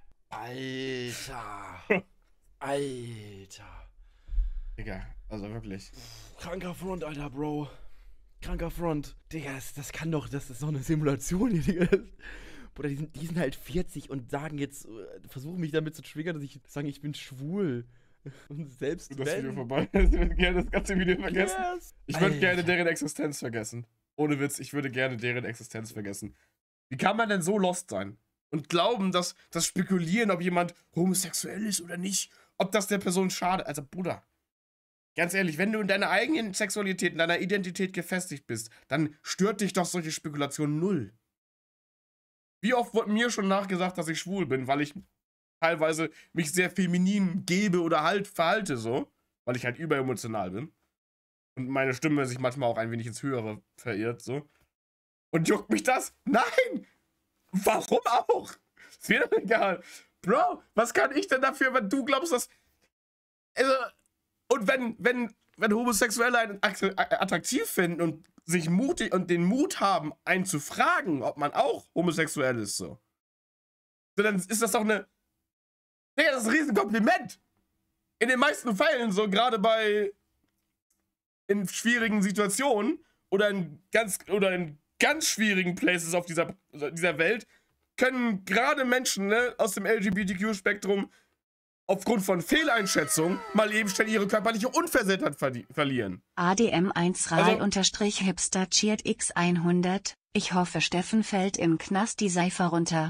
Alter. Alter. Digga, also wirklich. Kranker Front, Alter, Bro. Kranker Front. Digga, das, das kann doch, das ist doch eine Simulation hier, Digga. Bruder, die sind, die sind halt vierzig und sagen jetzt, äh, versuchen mich damit zu triggern, dass ich sage, ich bin schwul. Und selbst Das wenn... Video vorbei. Ich würde gerne das ganze Video vergessen. Yes. Ich würde gerne Alter. deren Existenz vergessen. Ohne Witz, ich würde gerne deren Existenz vergessen. Wie kann man denn so lost sein? Und glauben, dass das Spekulieren, ob jemand homosexuell ist oder nicht, ob das der Person schadet. Also, Bruder, ganz ehrlich, wenn du in deiner eigenen Sexualität, in deiner Identität gefestigt bist, dann stört dich doch solche Spekulationen null. Wie oft wurde mir schon nachgesagt, dass ich schwul bin, weil ich teilweise mich sehr feminin gebe oder halt verhalte so, weil ich halt überemotional bin. Und meine Stimme sich manchmal auch ein wenig ins Höhere verirrt, so. Und juckt mich das? Nein! Warum auch? Ist mir doch egal. Bro, was kann ich denn dafür, wenn du glaubst, dass... Also, und wenn, wenn, wenn Homosexuelle einen attraktiv finden und sich mutig und den Mut haben, einen zu fragen, ob man auch homosexuell ist, so. So, dann ist das doch eine, Digga, das ist ein Riesenkompliment. In den meisten Fällen, so gerade bei, in schwierigen Situationen oder in ganz, oder in ganz schwierigen Places auf dieser, dieser Welt, können gerade Menschen, ne, aus dem L G B T Q-Spektrum aufgrund von Fehleinschätzung mal eben schnell ihre körperliche Unversehrtheit ver verlieren. A D M eins Rai unterstrich Hipster Cheert X hundert. Ich hoffe, Steffen fällt im Knast die Seife runter.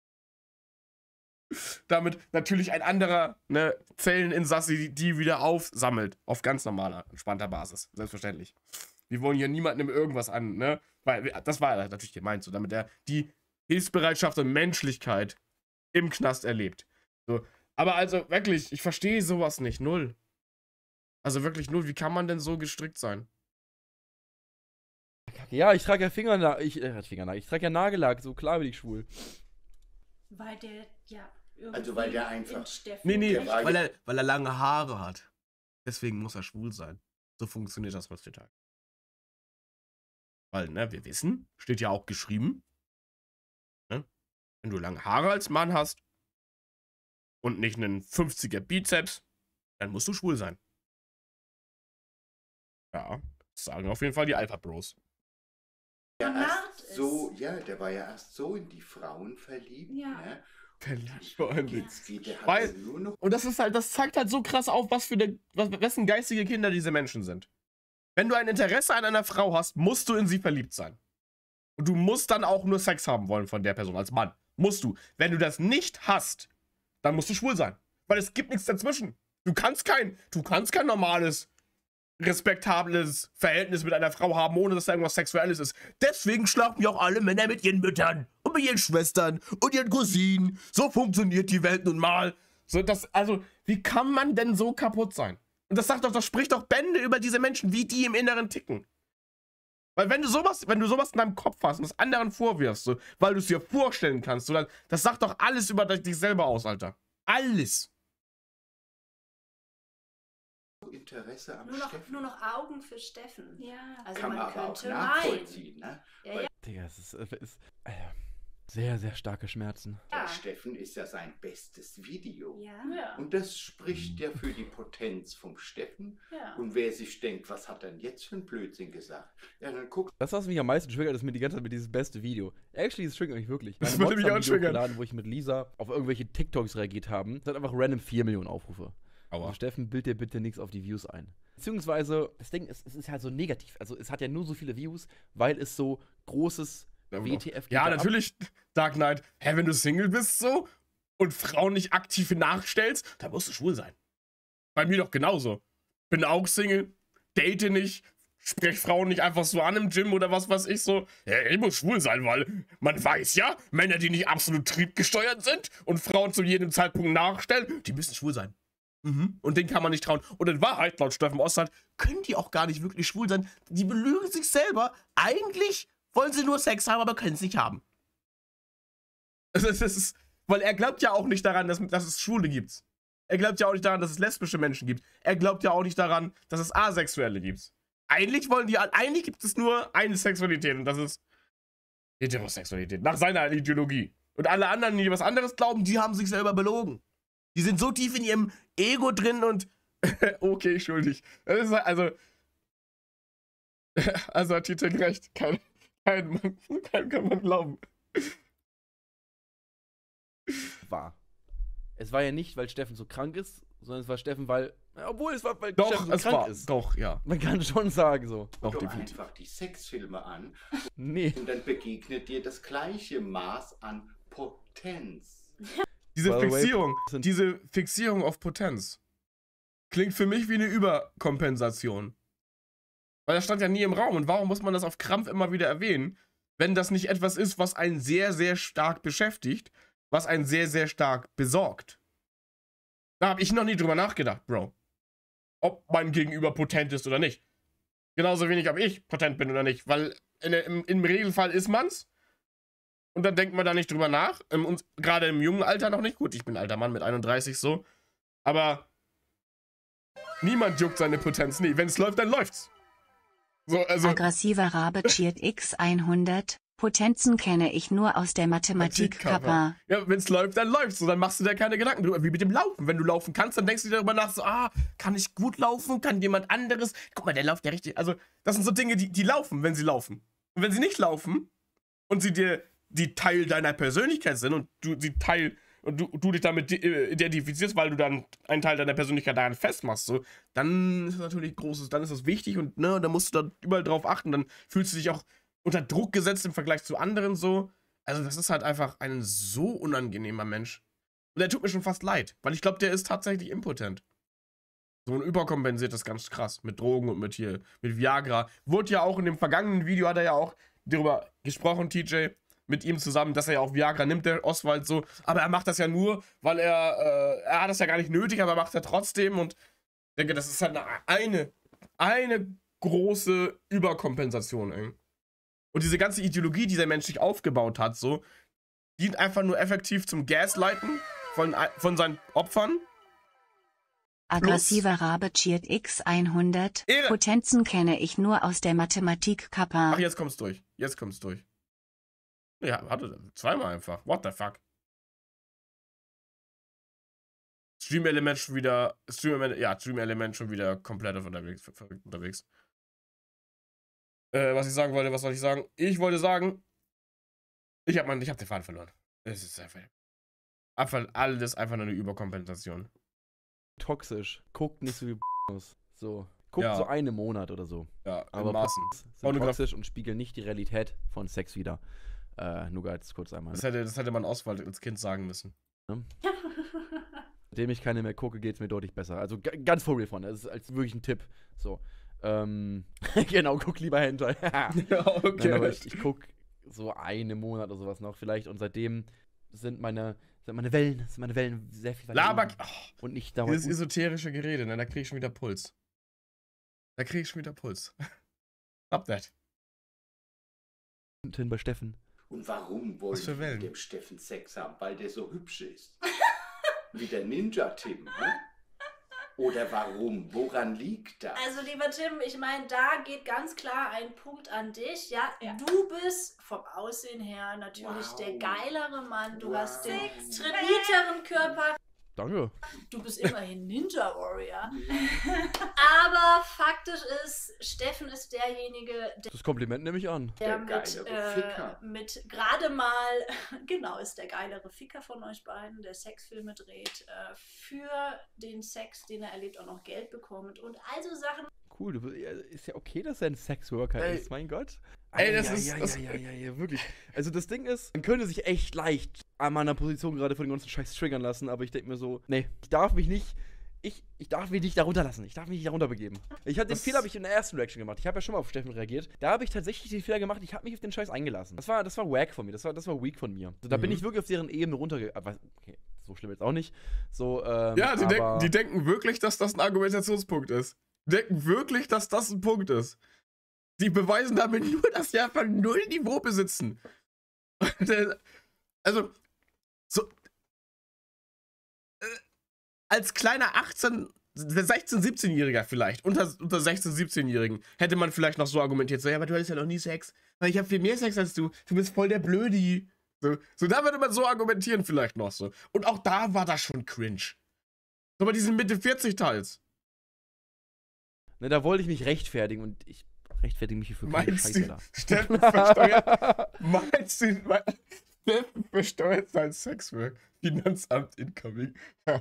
Damit natürlich ein anderer, ne, Zelleninsassi die, die wieder aufsammelt. Auf ganz normaler, entspannter Basis. Selbstverständlich. Wir wollen hier niemandem irgendwas an, ne? Weil, das war natürlich gemeint, so, damit er die Hilfsbereitschaft und Menschlichkeit im Knast erlebt. So. Aber also wirklich, ich verstehe sowas nicht. Null. Also wirklich null. Wie kann man denn so gestrickt sein? Ja, ich trage ja Fingernagel. Ich, äh, Fingernagel. Ich trage ja Nagellack. So klar bin ich schwul. Weil der, ja, irgendwie Also weil der einfach... Nee, nee, weil er, weil er lange Haare hat. Deswegen muss er schwul sein. So funktioniert das heutzutage. Weil, ne, wir wissen, steht ja auch geschrieben, ne, wenn du lange Haare als Mann hast und nicht einen fünfziger Bizeps, dann musst du schwul sein. Ja, das sagen auf jeden Fall die Alpha Bros. Ja, erst so, ja, der war ja erst so in die Frauen verliebt, ja. Ne? Verliebt vor allem. Jetzt geht der Weil, halt nur noch... und das ist halt, das zeigt halt so krass auf, was für eine, was, wessen geistige Kinder diese Menschen sind. Wenn du ein Interesse an einer Frau hast, musst du in sie verliebt sein. Und du musst dann auch nur Sex haben wollen von der Person als Mann. Musst du. Wenn du das nicht hast, dann musst du schwul sein. Weil es gibt nichts dazwischen. Du kannst kein, du kannst kein normales, respektables Verhältnis mit einer Frau haben, ohne dass da irgendwas Sexuelles ist. Deswegen schlafen ja auch alle Männer mit ihren Müttern und mit ihren Schwestern und ihren Cousinen. So funktioniert die Welt nun mal. So, das, also, wie kann man denn so kaputt sein? Und das sagt doch, das spricht doch Bände über diese Menschen, wie die im Inneren ticken. Weil wenn du sowas, wenn du sowas in deinem Kopf hast und es anderen vorwirfst, so, weil du es dir vorstellen kannst, so, dann, das sagt doch alles über dich selber aus, Alter. Alles. Interesse am nur noch, Steffen. nur noch Augen für Steffen. Ja. Also Kann man man aber auch könnte nachvollziehen, meinen. ne? Ja, Weil ja. Digga, es ist, es ist äh, sehr, sehr starke Schmerzen. der Ja. Steffen ist ja sein bestes Video. Ja. Ja. Und das spricht ja für die Potenz vom Steffen. Ja. Und wer sich denkt, was hat er denn jetzt für ein Blödsinn gesagt? Ja, dann guckt. Das, was mich am meisten triggert, ist mir die ganze Zeit mit dieses beste Video. Actually, es triggert mich wirklich. Das Meine würde mich Mods auch haben ein Video triggern. hochgeladen, wo ich mit Lisa auf irgendwelche TikToks reagiert haben. Das hat einfach random vier Millionen Aufrufe. Aua. Also Steffen, bild dir bitte nichts auf die Views ein. Beziehungsweise, das Ding ist, es ist halt so negativ. Also es hat ja nur so viele Views, weil es so großes W T F gibt. Ja, natürlich, Dark Knight. Hä, wenn du Single bist so und Frauen nicht aktiv nachstellst, dann musst du schwul sein. Bei mir doch genauso. Bin auch Single, date nicht, sprech Frauen nicht einfach so an im Gym oder was weiß ich so. Ja, ich muss schwul sein, weil man weiß ja, Männer, die nicht absolut triebgesteuert sind und Frauen zu jedem Zeitpunkt nachstellen, die müssen schwul sein. Mhm. Und den kann man nicht trauen. Und in Wahrheit, laut Steffen Ostwald, können die auch gar nicht wirklich schwul sein. Die belügen sich selber. Eigentlich wollen sie nur Sex haben, aber können es nicht haben. Das ist, das ist, weil er glaubt ja auch nicht daran, dass, dass es Schwule gibt. Er glaubt ja auch nicht daran, dass es lesbische Menschen gibt. Er glaubt ja auch nicht daran, dass es Asexuelle gibt. Eigentlich wollen die, eigentlich gibt es nur eine Sexualität und das ist Heterosexualität, nach seiner Ideologie. Und alle anderen, die was anderes glauben, die haben sich selber belogen. Die sind so tief in ihrem Ego drin und okay, schuldig. Das ist also also hat Titek recht. Kein, kein, kein kann man glauben. War. Es war ja nicht, weil Steffen so krank ist, sondern es war Steffen, weil, obwohl es war, weil Doch, Steffen so es krank war, ist. doch, ja. Man kann schon sagen so. Doch, Guck doch definitiv. einfach die Sexfilme an Nee. und dann begegnet dir das gleiche Maß an Potenz. Diese By the way, Fixierung, sind- diese Fixierung auf Potenz klingt für mich wie eine Überkompensation. Weil das stand ja nie im Raum. Und warum muss man das auf Krampf immer wieder erwähnen, wenn das nicht etwas ist, was einen sehr, sehr stark beschäftigt, was einen sehr, sehr stark besorgt? Da habe ich noch nie drüber nachgedacht, Bro. Ob mein Gegenüber potent ist oder nicht. Genauso wenig, ob ich potent bin oder nicht. Weil in, der- im, im Regelfall ist man's. Und dann denkt man da nicht drüber nach. Im, und gerade im jungen Alter noch nicht. Gut, ich bin ein alter Mann mit einunddreißig so. Aber niemand juckt seine Potenz nie. Wenn es läuft, dann läuft's. So, also, Aggressiver Rabe cheert X hundert. Potenzen kenne ich nur aus der Mathematik, Kappa. Ja, wenn es läuft, dann läuft's. So, dann machst du dir keine Gedanken drüber. Wie mit dem Laufen. Wenn du laufen kannst, dann denkst du dir darüber nach, so, ah, kann ich gut laufen? Kann jemand anderes? Guck mal, der läuft ja richtig. Also, das sind so Dinge, die, die laufen, wenn sie laufen. Und wenn sie nicht laufen und sie dir die Teil deiner Persönlichkeit sind und du sie Teil und du, du dich damit identifizierst, weil du dann einen Teil deiner Persönlichkeit daran festmachst, so, dann ist das natürlich großes, dann ist das wichtig und ne, dann musst du da überall drauf achten, dann fühlst du dich auch unter Druck gesetzt im Vergleich zu anderen so. Also das ist halt einfach ein so unangenehmer Mensch. Und der tut mir schon fast leid, weil ich glaube, der ist tatsächlich impotent. So ein überkompensiert das ganz krass mit Drogen und mit hier, mit Viagra. Wurde ja auch in dem vergangenen Video, hat er ja auch darüber gesprochen, T J, mit ihm zusammen, dass er ja auch Viagra nimmt, der Oswald so. Aber er macht das ja nur, weil er, äh, er hat das ja gar nicht nötig, aber macht er trotzdem. Und ich denke, das ist halt eine, eine, eine große Überkompensation, ey. Und diese ganze Ideologie, die der Mensch sich aufgebaut hat, so, dient einfach nur effektiv zum Gaslighten von, von seinen Opfern. Aggressiver Rabe cheert X hundert. Ehre. Potenzen kenne ich nur aus der Mathematik, Kappa. Ach, jetzt kommt's durch. Jetzt kommt's durch. Ja, warte, zweimal einfach. What the fuck? Stream Element schon wieder. Stream Element, ja, Stream Element schon wieder komplett auf unterwegs. unterwegs. Äh, was ich sagen wollte, was soll ich sagen? Ich wollte sagen, ich hab, ich hab den Faden verloren. Es ist einfach. Einfach alles einfach nur eine Überkompensation. Toxisch. Guckt nicht so wie aus. So. Guckt Ja. so einen im Monat oder so. Ja, Aber in Maßen. sind Pornograf- toxisch und spiegeln nicht die Realität von Sex wider. Äh, nur ganz kurz einmal. Das hätte, das hätte man Oswald als Kind sagen müssen. Seitdem ich keine mehr gucke, geht's mir deutlich besser. Also g- ganz for real von. Das ist als wirklich ein Tipp. So. Ähm, genau, guck lieber Hentai. Ja, okay. Nein, aber ich, ich guck so einen Monat oder sowas noch vielleicht und seitdem sind meine, sind meine Wellen, sind meine Wellen sehr viel weiter Laber. unten Oh, und nicht dauernd. dieses esoterische Gerede, ne? Da krieg ich schon wieder Puls. Da krieg ich schon wieder Puls. Stop that. Hin bei Steffen. Und warum wollen Was für die Wellen? mit dem Steffen Sex haben? Weil der so hübsch ist. Wie der Ninja-Tim, ne? Oder warum? Woran liegt das? Also, lieber Tim, ich meine, da geht ganz klar ein Punkt an dich. Ja, Ja. du bist vom Aussehen her natürlich Wow. der geilere Mann. Du Wow. hast den trainierteren Körper. Danke. Du bist immerhin Ninja Warrior. Aber faktisch ist, Steffen ist derjenige, der Das Kompliment nehme ich an. der Der mit, geilere äh, Ficker. mit gerade mal, genau, ist der geilere Ficker von euch beiden, der Sexfilme dreht, äh, für den Sex, den er erlebt, auch noch Geld bekommt und also Sachen. Cool, du, ja, ist ja okay, dass er ein Sexworker Ey. ist, mein Gott. Ey, das ja, ist- Ja, das- ja, ja, ja, ja, wirklich. Also das Ding ist, man könnte sich echt leicht an meiner Position gerade von den ganzen Scheiß triggern lassen, aber ich denke mir so, nee, ich darf mich nicht, ich, ich darf mich nicht darunter lassen, ich darf mich nicht darunter begeben. Ich hatte den Das- Fehler habe ich in der ersten Reaction gemacht. Ich habe ja schon mal auf Steffen reagiert. Da habe ich tatsächlich den Fehler gemacht, ich habe mich auf den Scheiß eingelassen. Das war, das war wack von mir, das war, das war weak von mir. So, da bin Mhm. ich wirklich auf deren Ebene runtergegangen. Okay, so schlimm jetzt auch nicht. So, ähm, Ja, die, aber denken, die denken wirklich, dass das ein Argumentationspunkt ist. Die denken wirklich, dass das ein Punkt ist. Die beweisen damit nur, dass sie einfach null Niveau besitzen. Also, so. Äh, als kleiner achtzehn, sechzehn, siebzehnjähriger vielleicht, unter, unter sechzehn, siebzehnjährigen, hätte man vielleicht noch so argumentiert, so, ja, aber du hattest ja noch nie Sex. Weil ich habe viel mehr Sex als du. Du bist voll der Blödi. So, so, da würde man so argumentieren vielleicht noch so. Und auch da war das schon cringe. So bei diesen Mitte vierzig Teils. Ne, da wollte ich mich rechtfertigen und ich rechtfertige mich hier für keine Meinst Scheiße du, da. Steffen versteuert, meinst du, me- Steffen versteuert sein Sexwork? Finanzamt incoming.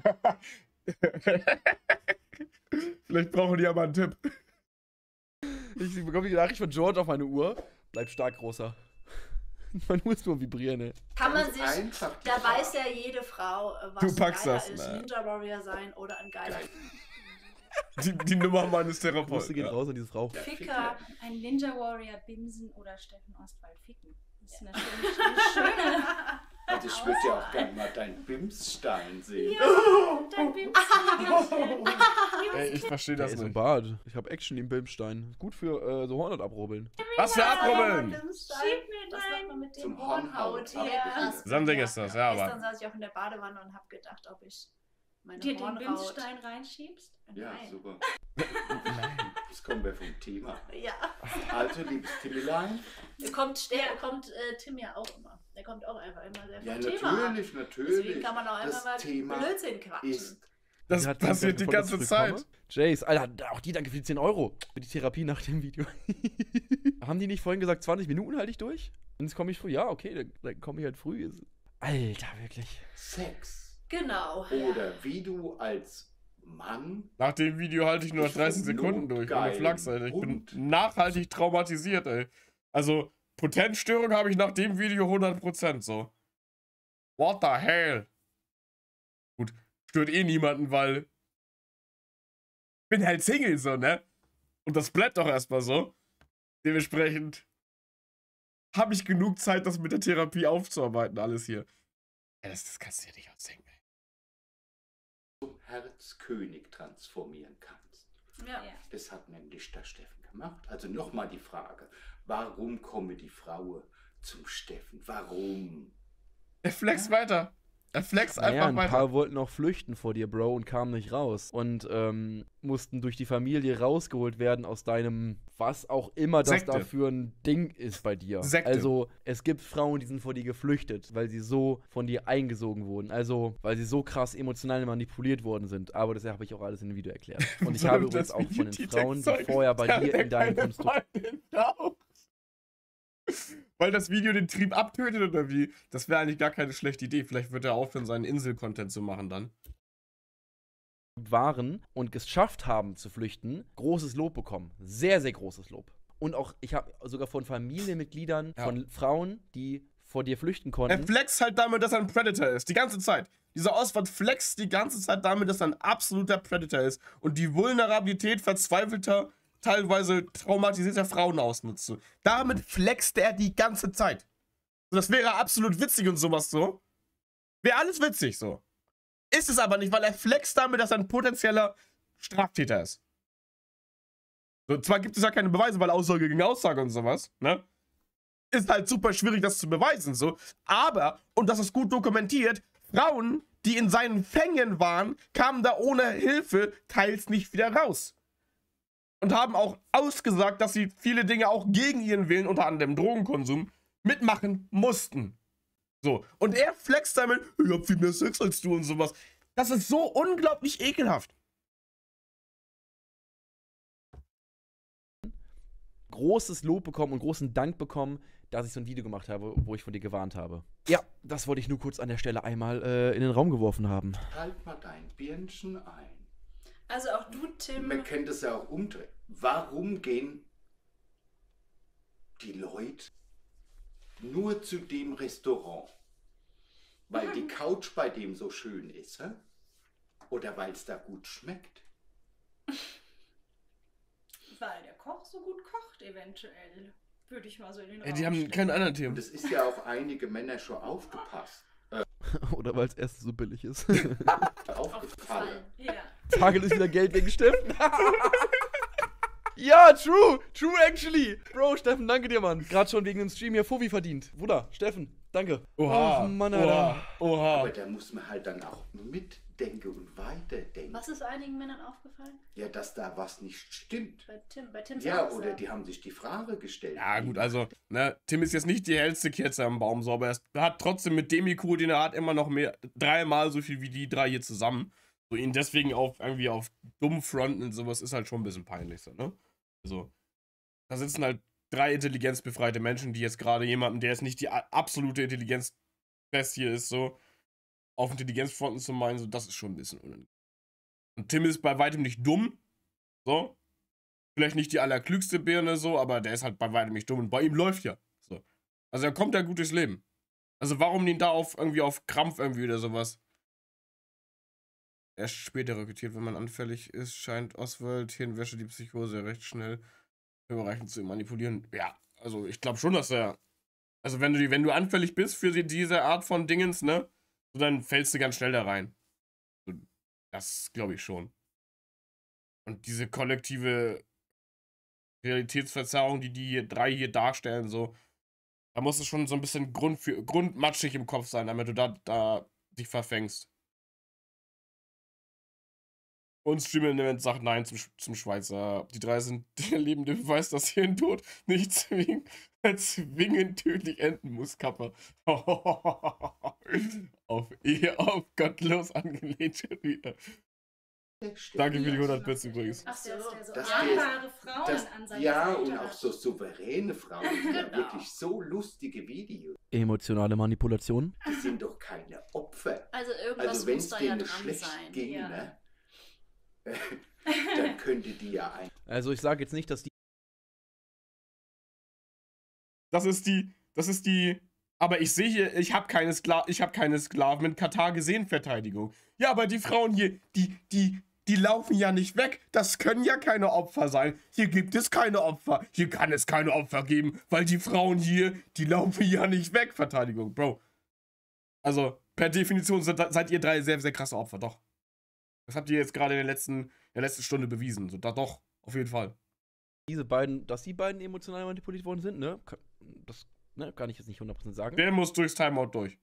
Vielleicht brauchen die aber einen Tipp. Ich bekomme die Nachricht von George auf meine Uhr. Bleib stark, Großer. Meine Uhr ist nur vibrieren, ey. Kann man Ganz sich, einfach die da Frage. weiß ja jede Frau, äh, was Du packst geiler das, ist, ne? Ninja Warrior sein oder ein geiler Geil. Die, die Nummer meines Grüße Therapeuten. geht Ja. raus an diese Frau. Der Ficker, ein Ninja Warrior bimsen oder Steffen Ostwald ficken. Das ist natürlich eine schöne. Also ich würde ja auch gerne mal deinen Bimsstein sehen. Dein Bimsen. Ey, ich verstehe Der das ist im nicht. Bad. Ich habe Action im Bimstein. Gut für äh, so Hornhaut abrubbeln. Was für Abrubbeln! Schieb mir Das dein- macht man mit dem Zum Hornhaut. Hornhaut. Ja. So ein Ding ist das, ja, Gestern aber. saß ich auch in der Badewanne und habe gedacht, ob ich meine dir den Hornhaut... Bimsstein reinschiebst? Ja, Nein. super. Nein. Das kommt kommen wir vom Thema. Ja. Also, liebes Timmelein. Kommt, der, kommt äh, Tim ja auch immer. Der kommt auch einfach immer sehr vom Ja, Thema natürlich, ab. natürlich. Deswegen kann man auch einfach Das mal Thema Blödsinn quatschen. ist Das hat passiert die ganze Zeit. Jace, Alter, auch die danke für die zehn Euro für die Therapie nach dem Video. Haben die nicht vorhin gesagt, zwanzig Minuten halte ich durch? Und jetzt komme ich früh. Ja, okay, dann, dann komme ich halt früh. Alter, wirklich. Sex. Genau. Oder wie du als Mann. Nach dem Video halte ich nur noch dreißig Sekunden durch. Ohne Flachs, Alter. Ich bin nachhaltig traumatisiert, ey. Also, Potenzstörung habe ich nach dem Video hundert Prozent so. What the hell? Gut, stört eh niemanden, weil ich bin halt Single, so, ne? Und das bleibt doch erstmal so. Dementsprechend habe ich genug Zeit, das mit der Therapie aufzuarbeiten, alles hier. Ja, das, das kannst du ja nicht ausdenken, ey. Zum Herzkönig transformieren kannst. Ja. Das hat nämlich der Steffen gemacht. Also nochmal die Frage, warum kommen die Frauen zum Steffen? Warum? Er flex weiter. Er flex naja, einfach ein weiter. Ein paar wollten auch flüchten vor dir, Bro, und kamen nicht raus. Und ähm, mussten durch die Familie rausgeholt werden aus deinem, was auch immer das Sekte. dafür ein Ding ist bei dir. Sekte. Also, es gibt Frauen, die sind vor dir geflüchtet, weil sie so von dir eingesogen wurden. Also, weil sie so krass emotional manipuliert worden sind. Aber das habe ich auch alles in dem Video erklärt. Und ich habe übrigens auch von den Frauen, die vorher bei dir in deinem Konstrukt... Weil das Video den Trieb abtötet oder wie? Das wäre eigentlich gar keine schlechte Idee. Vielleicht wird er aufhören, seinen Insel-Content zu machen dann. Waren und geschafft haben zu flüchten, großes Lob bekommen. Sehr, sehr großes Lob. Und auch, ich habe sogar von Familienmitgliedern, ja. von Frauen, die vor dir flüchten konnten. Er flext halt damit, dass er ein Predator ist. Die ganze Zeit. Dieser Oswald flext die ganze Zeit damit, dass er ein absoluter Predator ist. Und die Vulnerabilität verzweifelter, teilweise traumatisierter Frauen ausnutzt. Damit flext er die ganze Zeit. Und das wäre absolut witzig und sowas so. Wäre alles witzig so. Ist es aber nicht, weil er flext damit, dass er ein potenzieller Straftäter ist. So, zwar gibt es ja keine Beweise, weil Aussage gegen Aussage und sowas, ne? Ist halt super schwierig, das zu beweisen, so. Aber, und das ist gut dokumentiert, Frauen, die in seinen Fängen waren, kamen da ohne Hilfe teils nicht wieder raus. Und haben auch ausgesagt, dass sie viele Dinge auch gegen ihren Willen, unter anderem Drogenkonsum, mitmachen mussten. So. Und er flext damit, ich hab viel mehr Sex als du und sowas. Das ist so unglaublich ekelhaft. Großes Lob bekommen und großen Dank bekommen, dass ich so ein Video gemacht habe, wo ich von dir gewarnt habe. Ja, das wollte ich nur kurz an der Stelle einmal äh, in den Raum geworfen haben. Halt mal dein Birnchen ein. Also auch du, Tim. Man kennt es ja auch umdrehen. Warum gehen die Leute nur zu dem Restaurant? Weil die Couch bei dem so schön ist, hä? Oder weil es da gut schmeckt? Weil der Koch so gut kocht, eventuell. Würde ich mal so in den Raum Ja, die haben stellen. keinen anderen Themen. Und es ist ja auf einige Männer schon aufgepasst. Äh, Oder weil es erst so billig ist. aufgefallen. Ja. Tagel ist wieder Geld wegen Steffen. Ja, true. True, actually. Bro, Steffen, danke dir, Mann. Gerade schon wegen dem Stream hier Fovi verdient. Bruder, Steffen, danke. Oha, Ach, Mann, oha, Alter. oha. Aber da muss man halt dann auch mitdenken und weiterdenken. Was ist einigen Männern aufgefallen? Ja, dass da was nicht stimmt. Bei Tim, bei Tims Ja, Aussage. oder die haben sich die Frage gestellt. Ja, gut, also, ne, Tim ist jetzt nicht die hellste Kerze am Baum, so, aber er hat trotzdem mit dem I Q, den er hat, immer noch mehr, dreimal so viel wie die drei hier zusammen. So, ihn deswegen auf, irgendwie auf dumm fronten und sowas ist halt schon ein bisschen peinlich, so, ne? Also, da sitzen halt drei intelligenzbefreite Menschen, die jetzt gerade jemanden, der jetzt nicht die absolute Intelligenzbestie ist, so, auf Intelligenzfronten zu meinen, so, das ist schon ein bisschen unangenehm. Und Tim ist bei weitem nicht dumm, so. Vielleicht nicht die allerklügste Birne, so, aber der ist halt bei weitem nicht dumm und bei ihm läuft ja, so. Also, er kommt ja gut durchs Leben. Also, warum ihn da auf, irgendwie auf Krampf irgendwie oder sowas? Erst später rekrutiert, wenn man anfällig ist, scheint Oswald Hirnwäsche die Psychose recht schnell überreichend zu manipulieren. Ja, also ich glaube schon, dass er, also wenn du, wenn du anfällig bist für diese Art von Dingens, ne, so dann fällst du ganz schnell da rein. Das glaube ich schon. Und diese kollektive Realitätsverzerrung, die die hier drei hier darstellen, so, da muss es schon so ein bisschen Grund für, grundmatschig im Kopf sein, damit du da, da dich verfängst. Und Streaming-Event sagt Nein zum, zum Schweizer. Die drei sind der lebende Beweis, dass hier ein Tod nicht zwingend, zwingend tödlich enden muss, Kappa. auf Ehe, auf gottlos angelehnt schon wieder. Danke für die hundert Bits übrigens. Ach so, der so Das ehrbare ist- Frauen Das, an seiner ja, Seite und auch hat. so souveräne Frauen, die ja Genau. wirklich so lustige Videos. Emotionale Manipulation. Die sind doch keine Opfer. Also irgendwas Also wenn muss es da ja denen dran schlecht sein. ginge, ja. ne? dann könnte die ja ein. Also ich sage jetzt nicht, dass die Das ist die, das ist die, aber ich sehe hier, ich habe keine, Skla ich hab keine Sklaven in Katar gesehen, Verteidigung. Ja, aber die Frauen hier, die, die, die laufen ja nicht weg. Das können ja keine Opfer sein. Hier gibt es keine Opfer. Hier kann es keine Opfer geben, weil die Frauen hier, die laufen ja nicht weg, Verteidigung. Bro. Also, per Definition seid, seid ihr drei sehr, sehr krasse Opfer, doch. Das habt ihr jetzt gerade in der letzten, in der letzten Stunde bewiesen. So, da doch, auf jeden Fall. diese beiden, dass die beiden emotional manipuliert worden sind, ne? Das ne, kann ich jetzt nicht hundert Prozent sagen. Der muss durchs Timeout durch.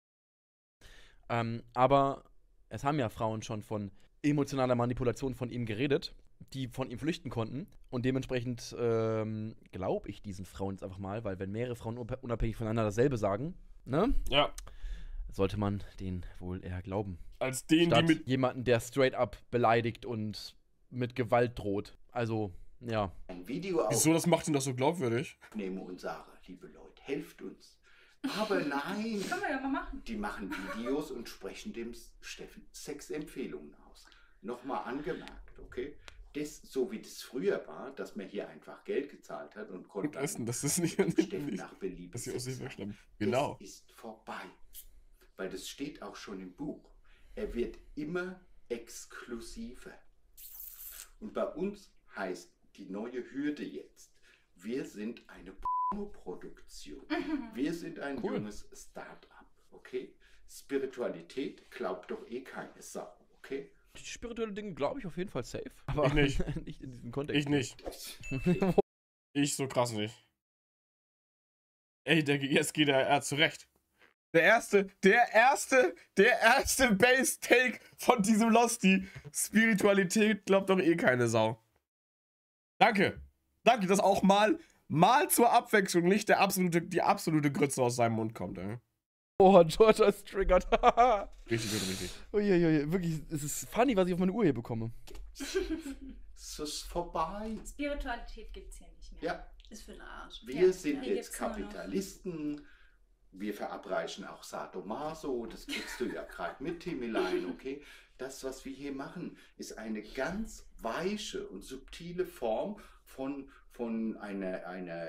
Ähm, aber es haben ja Frauen schon von emotionaler Manipulation von ihm geredet, die von ihm flüchten konnten. Und dementsprechend ähm, glaube ich diesen Frauen jetzt einfach mal, weil wenn mehrere Frauen unabhängig voneinander dasselbe sagen, ne? Ja. Sollte man denen wohl eher glauben. Als den, Statt die mit. jemanden, der straight up beleidigt und mit Gewalt droht. Also, ja. ein Video Wieso, das macht ihn doch so glaubwürdig? aufnehmen und sage, liebe Leute, helft uns. Aber nein, Können wir ja mal machen. die machen Videos und sprechen dem Steffen Sexempfehlungen aus. Nochmal angemerkt, okay? Das, so wie das früher war, dass man hier einfach Geld gezahlt hat und konnte Und essen, das ist nicht, Steffen nicht nach Belieben dass sie aus sich Sex wegschnappen. haben. Genau. Das ist vorbei. Weil das steht auch schon im Buch. Er wird immer exklusiver. Und bei uns heißt die neue Hürde jetzt, wir sind eine Pornoproduktion. Wir sind ein Cool. junges Start-up, okay? Spiritualität glaubt doch eh keine Sau, okay? Die spirituelle Dinge glaube ich auf jeden Fall safe. Aber Ich nicht. nicht in diesem Kontext. Ich nicht. Ich so krass nicht. Ey, der G S G, der hat zu Recht. Der erste, der erste, der erste Base-Take von diesem Losty. Spiritualität glaubt doch eh keine Sau. Danke. Danke, dass auch mal, mal zur Abwechslung nicht der absolute, die absolute Grütze aus seinem Mund kommt, ey. Oh, George ist triggert. Richtig, gut, richtig. Uiuiui, wirklich, es ist funny, was ich auf meine Uhr hier bekomme. Es ist vorbei. Spiritualität gibt's hier nicht mehr. Ja, Ist für den Arsch. wir Ja, sind hier jetzt gibt's nur noch- Kapitalisten. Wir verabreichen auch Sadomaso. Das kriegst du ja gerade mit, Timilein, okay? Das, was wir hier machen, ist eine ganz weiche und subtile Form von, von einer, einer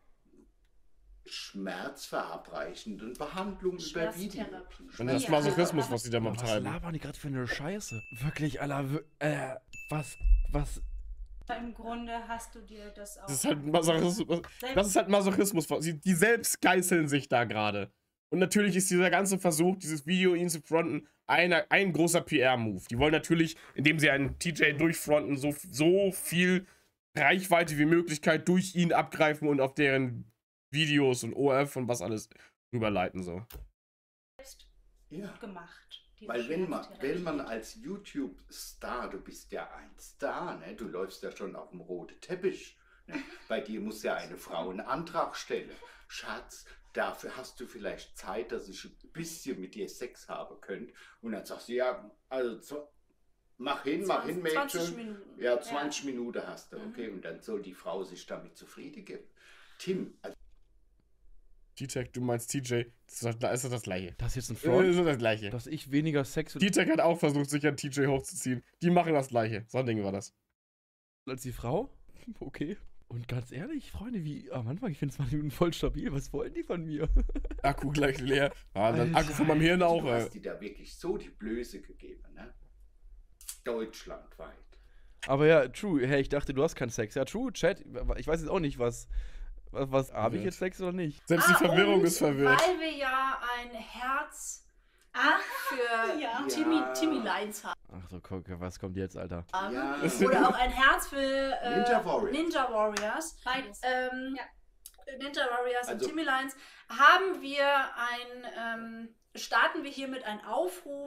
schmerzverabreichenden Behandlung über Video. Schmerztherapie. Und das Ja. Masochismus, was sie da mal Was betreiben. labern die gerade für eine Scheiße? Wirklich, Alter, wir- äh, was, was, Im Grunde hast du dir das auch. Das ist halt Masochismus. Das ist halt Masochismus. Sie, die selbst geißeln sich da gerade. Und natürlich ist dieser ganze Versuch, dieses Video ihn zu fronten, einer, ein großer P R-Move. Die wollen natürlich, indem sie einen T J durchfronten, so, so viel Reichweite wie Möglichkeit durch ihn abgreifen und auf deren Videos und O F und was alles rüberleiten. So. Ja. gemacht. diese Weil wenn man, Schmerztherapie. wenn man als YouTube-Star, du bist ja ein Star, ne? Du läufst ja schon auf dem roten Teppich. Ne? Bei dir muss ja eine Frau einen Antrag stellen. Schatz, dafür hast du vielleicht Zeit, dass ich ein bisschen mit dir Sex haben könnte. Und dann sagst du, ja, also zo- mach hin, mach hin, Mädchen. zwanzig Minuten. Ja, zwanzig Minuten hast du, okay? Und dann soll die Frau sich damit zufrieden geben. Tim, also T-Tech, du meinst T J, das ist, das ist das Gleiche. das ist jetzt ein Das Front, ist das Gleiche. dass ich weniger Sex mit T-Tech hat auch versucht, sich an T J hochzuziehen. Die machen das Gleiche. So ein Ding war das. als die Frau? Okay. Und ganz ehrlich, Freunde, wie am Anfang, ich finde zwanzig Minuten voll stabil. Was wollen die von mir? Akku gleich leer. Ah, dann Alter. Akku von meinem Hirn auch, du ey. hast dir da wirklich so die Blöße gegeben, ne? Deutschlandweit. Aber ja, true. Hey, ich dachte, du hast keinen Sex. Ja, true, Chat. Ich weiß jetzt auch nicht, was. Was, was habe ich Ja. jetzt Sex oder nicht? Selbst die Ah, Verwirrung und ist verwirrt. Weil wir ja ein Herz Ah, für Ja. Timmy, Ja. Timmy Lines haben. Ach so, guck, was kommt jetzt, Alter? Ja. Oder auch ein Herz für äh, Ninja Warriors. Ninja Warriors. beides. Ähm, Ja. Ninja Warriors Also- und Timmy Lines haben wir ein, ähm, starten wir hiermit einen Aufruf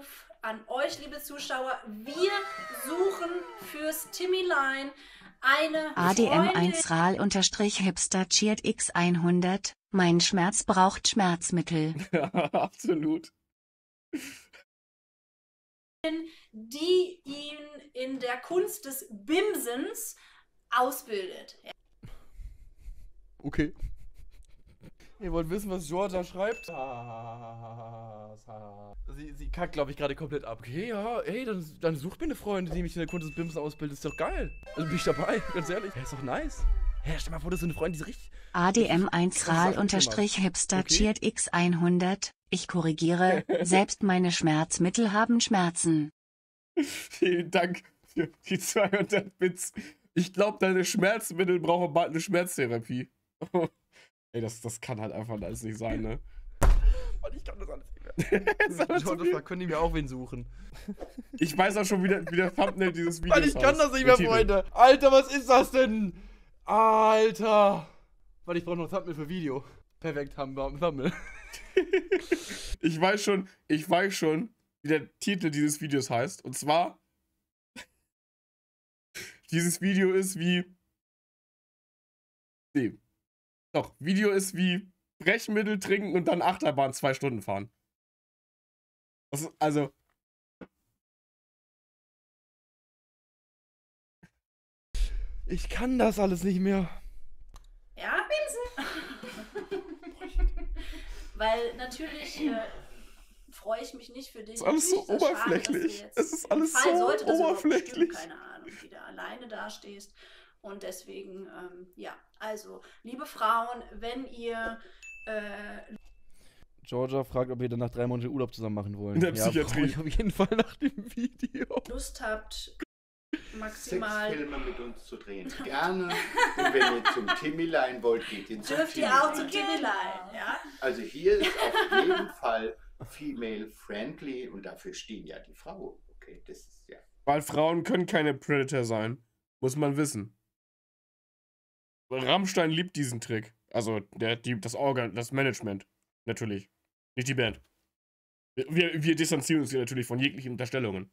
an euch, liebe Zuschauer. Wir suchen fürs Timmylein eine A D M eins Ral unterstrich Hipster Cheert X hundert. Mein Schmerz braucht Schmerzmittel. Ja, absolut. Die ihn in der Kunst des Bimsens ausbildet. Okay. Ihr wollt wissen, was Georgia schreibt? Sie, sie kackt, glaube ich, gerade komplett ab. Okay, ja, ey, dann, dann sucht mir eine Freundin, die mich in der Kunst des Bimsen ausbildet. Ist doch geil. Also bin ich dabei, ganz ehrlich. Ja, ist doch nice. Ja, stell mal vor, das ist so eine Freundin, die so richtig... A D M eins Ral unterstrich Hipster Okay. Cheert X hundert. Ich korrigiere, selbst meine Schmerzmittel haben Schmerzen. Vielen Dank für die zweihundert Bits. Ich glaube, deine Schmerzmittel brauchen bald eine Schmerztherapie. Ey, das, das kann halt einfach alles nicht sein, ne? Mann, ich kann das alles nicht mehr. Georgia, können die mir auch wen suchen? Ich weiß auch schon, wie der, wie der Thumbnail dieses Videos Mann, ich kann heißt. das nicht Der mehr, Titel. Freunde. Alter, was ist das denn? Alter. Warte, ich brauche noch Thumbnail für Video. Perfekt, haben wir ein Thumbnail. Ich weiß schon, ich weiß schon, wie der Titel dieses Videos heißt. Und zwar, dieses Video ist wie, nee, doch, Video ist wie Brechmittel trinken und dann Achterbahn zwei Stunden fahren. Das ist, also, Ich kann das alles nicht mehr. Ja, Bimsen. Weil natürlich äh, freue ich mich nicht für dich. das ist alles so Natürlich ist das schade, dass du oberflächlich. jetzt Es ist alles im Fall, so sollte das überhaupt oberflächlich. stimmen, keine Ahnung, wieder alleine dastehst. Und deswegen, ähm, ja, also, liebe Frauen, wenn ihr äh, Georgia fragt, ob wir dann nach drei Monaten Urlaub zusammen machen wollen. In der Ja, Psychiatrie. brauch ich auf jeden Fall nach dem Video. Lust habt, maximal, Sexfilme mit uns zu drehen. Gerne. Und wenn ihr zum Timmylein wollt, geht ihr zum dürft ihr auch zum Timmylein. Timmylein, ja? Also hier ist auf jeden Fall female friendly und dafür stehen ja die Frauen. Okay, das ist ja. Weil Frauen können keine Predator sein. Muss man wissen. Rammstein liebt diesen Trick. Also der, die, das Organ, das Management. Natürlich. Nicht die Band. Wir, wir distanzieren uns hier natürlich von jeglichen Unterstellungen.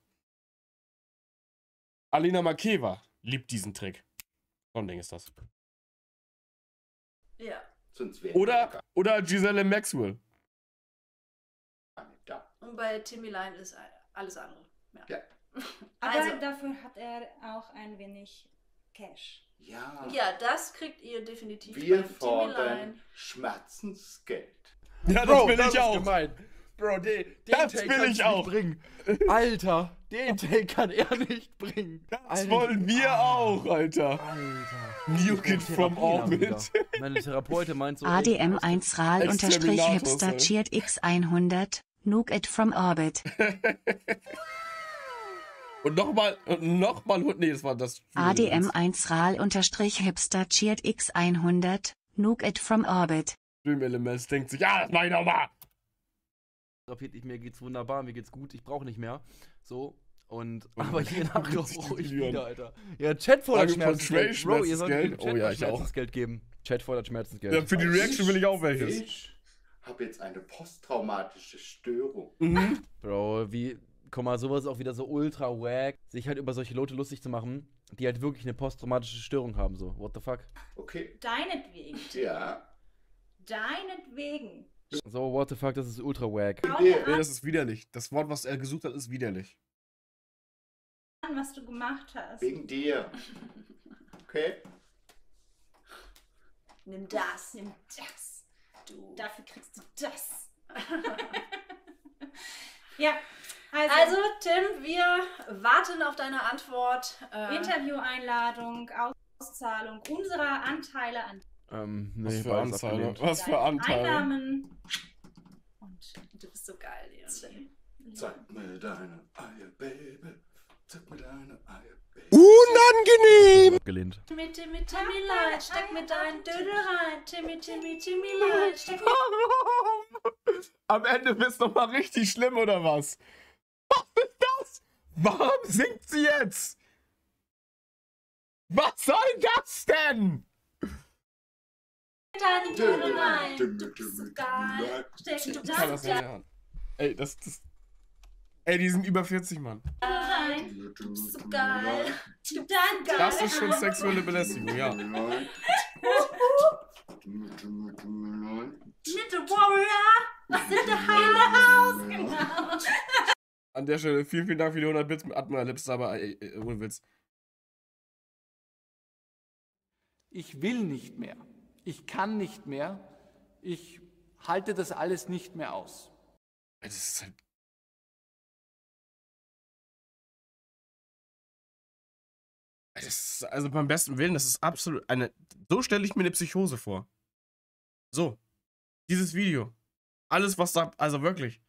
Alina Makeva liebt diesen Trick. So ein Ding ist das. Ja. Sonst wäre Oder, oder Giselle Maxwell. da. Und bei Timmylein ist alles andere. Ja. Ja. Aber Also- dafür hat er auch ein wenig Cash. Ja. Ja, das kriegt ihr definitiv Wir beim fordern Timmylein. Schmerzensgeld. Ja, das Bro, will das ich ist auch. gemein. Bro, den, den Das Take will kannst ich du auch. nicht bringen. Alter, den Take kann er nicht bringen. Das Alter, wollen wir ah, auch, Alter. Alter. Nuke it from orbit. Meine Therapeutin meint so. A D ey, M eins Ral unterstrich Exterminator, Hipster ey. Cheert X hundert. Nuke it from orbit. Und nochmal, und nochmal, nee, das war das. A D M eins Ral unterstrich Hipster Cheert X hundert. Nuke it from orbit. Stream Elements denkt sich, ja, das mach ich nochmal. therapiert, mir geht's wunderbar, mir geht's gut, ich brauche nicht mehr. So. Und, aber hier nachher brauche ich wieder, Alter. Ja, Chat fordert Danke von Schmerzensgeld. Trey, Bro, ihr sollt Schmerzensgeld. dem Chat Oh ja, mal ich auch. Schmerzensgeld geben. Chat fordert Schmerzensgeld. Ja, für die Reaction will ich auch welches. Ich habe jetzt eine posttraumatische Störung. Mhm. Bro, wie, guck mal, sowas ist auch wieder so ultra wack, sich halt über solche Leute lustig zu machen, die halt wirklich eine posttraumatische Störung haben, so. What the fuck? Okay. Deinetwegen. Ja. Deinetwegen. So, what the fuck, das ist ultra wack. Schau Nee, dir an, das ist widerlich. Das Wort, was er gesucht hat, ist widerlich. was du gemacht hast. Wegen dir. Okay. Nimm das. Nimm das. Du. Dafür kriegst du das. Ja, also, Also, Tim, wir warten auf deine Antwort. Äh, Intervieweinladung, Auszahlung unserer Anteile an Ähm, nee, Was für beides Anteile? abgelehnt. Was für deine Anteile? Einnahmen. Und du bist so geil, Leon. Zeig mir deine Eier, Baby. Zeig mir deine Eier, Baby. Unangenehm! Abgelehnt. Timmy, Timmy, Timmy Lein, steck mir deinen Dödel rein. Timmy, Timmy, Timmy Lein, steck mir... Warum? Am Ende wird's doch mal richtig schlimm, oder was? Was ist das? Warum singt sie jetzt? Was soll das denn? deinen Dödel rein. Timmy, Du bist so Timmy, geil. Timmy, Steck du Ich kann das das nicht mehr hören. Ey, das, das... Ey, die sind über vierzig, Mann. Nein. Du bist so geil. Du bist so geil. Das ist schon sexuelle Belästigung, ja. Little Warrior. Little High in the House. Genau. An der Stelle vielen, vielen Dank für die hundert Bits mit Admiral Lips, aber ey, ey, ohne Witz. Ich will nicht mehr. Ich kann nicht mehr. Ich halte das alles nicht mehr aus. Das ist halt. Das ist, also beim besten Willen, das ist absolut eine. So stelle ich mir eine Psychose vor. So. Dieses Video. Alles, was da. Also wirklich.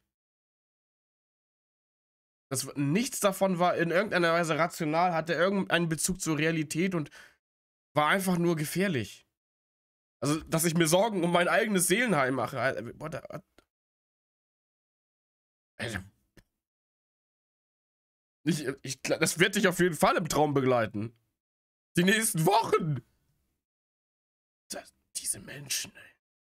Das, nichts davon war in irgendeiner Weise rational, hatte irgendeinen Bezug zur Realität und war einfach nur gefährlich. Also, dass ich mir Sorgen um mein eigenes Seelenheil mache. Alter. Ich, ich, das wird dich auf jeden Fall im Traum begleiten. Die nächsten Wochen. Das, diese Menschen, ey.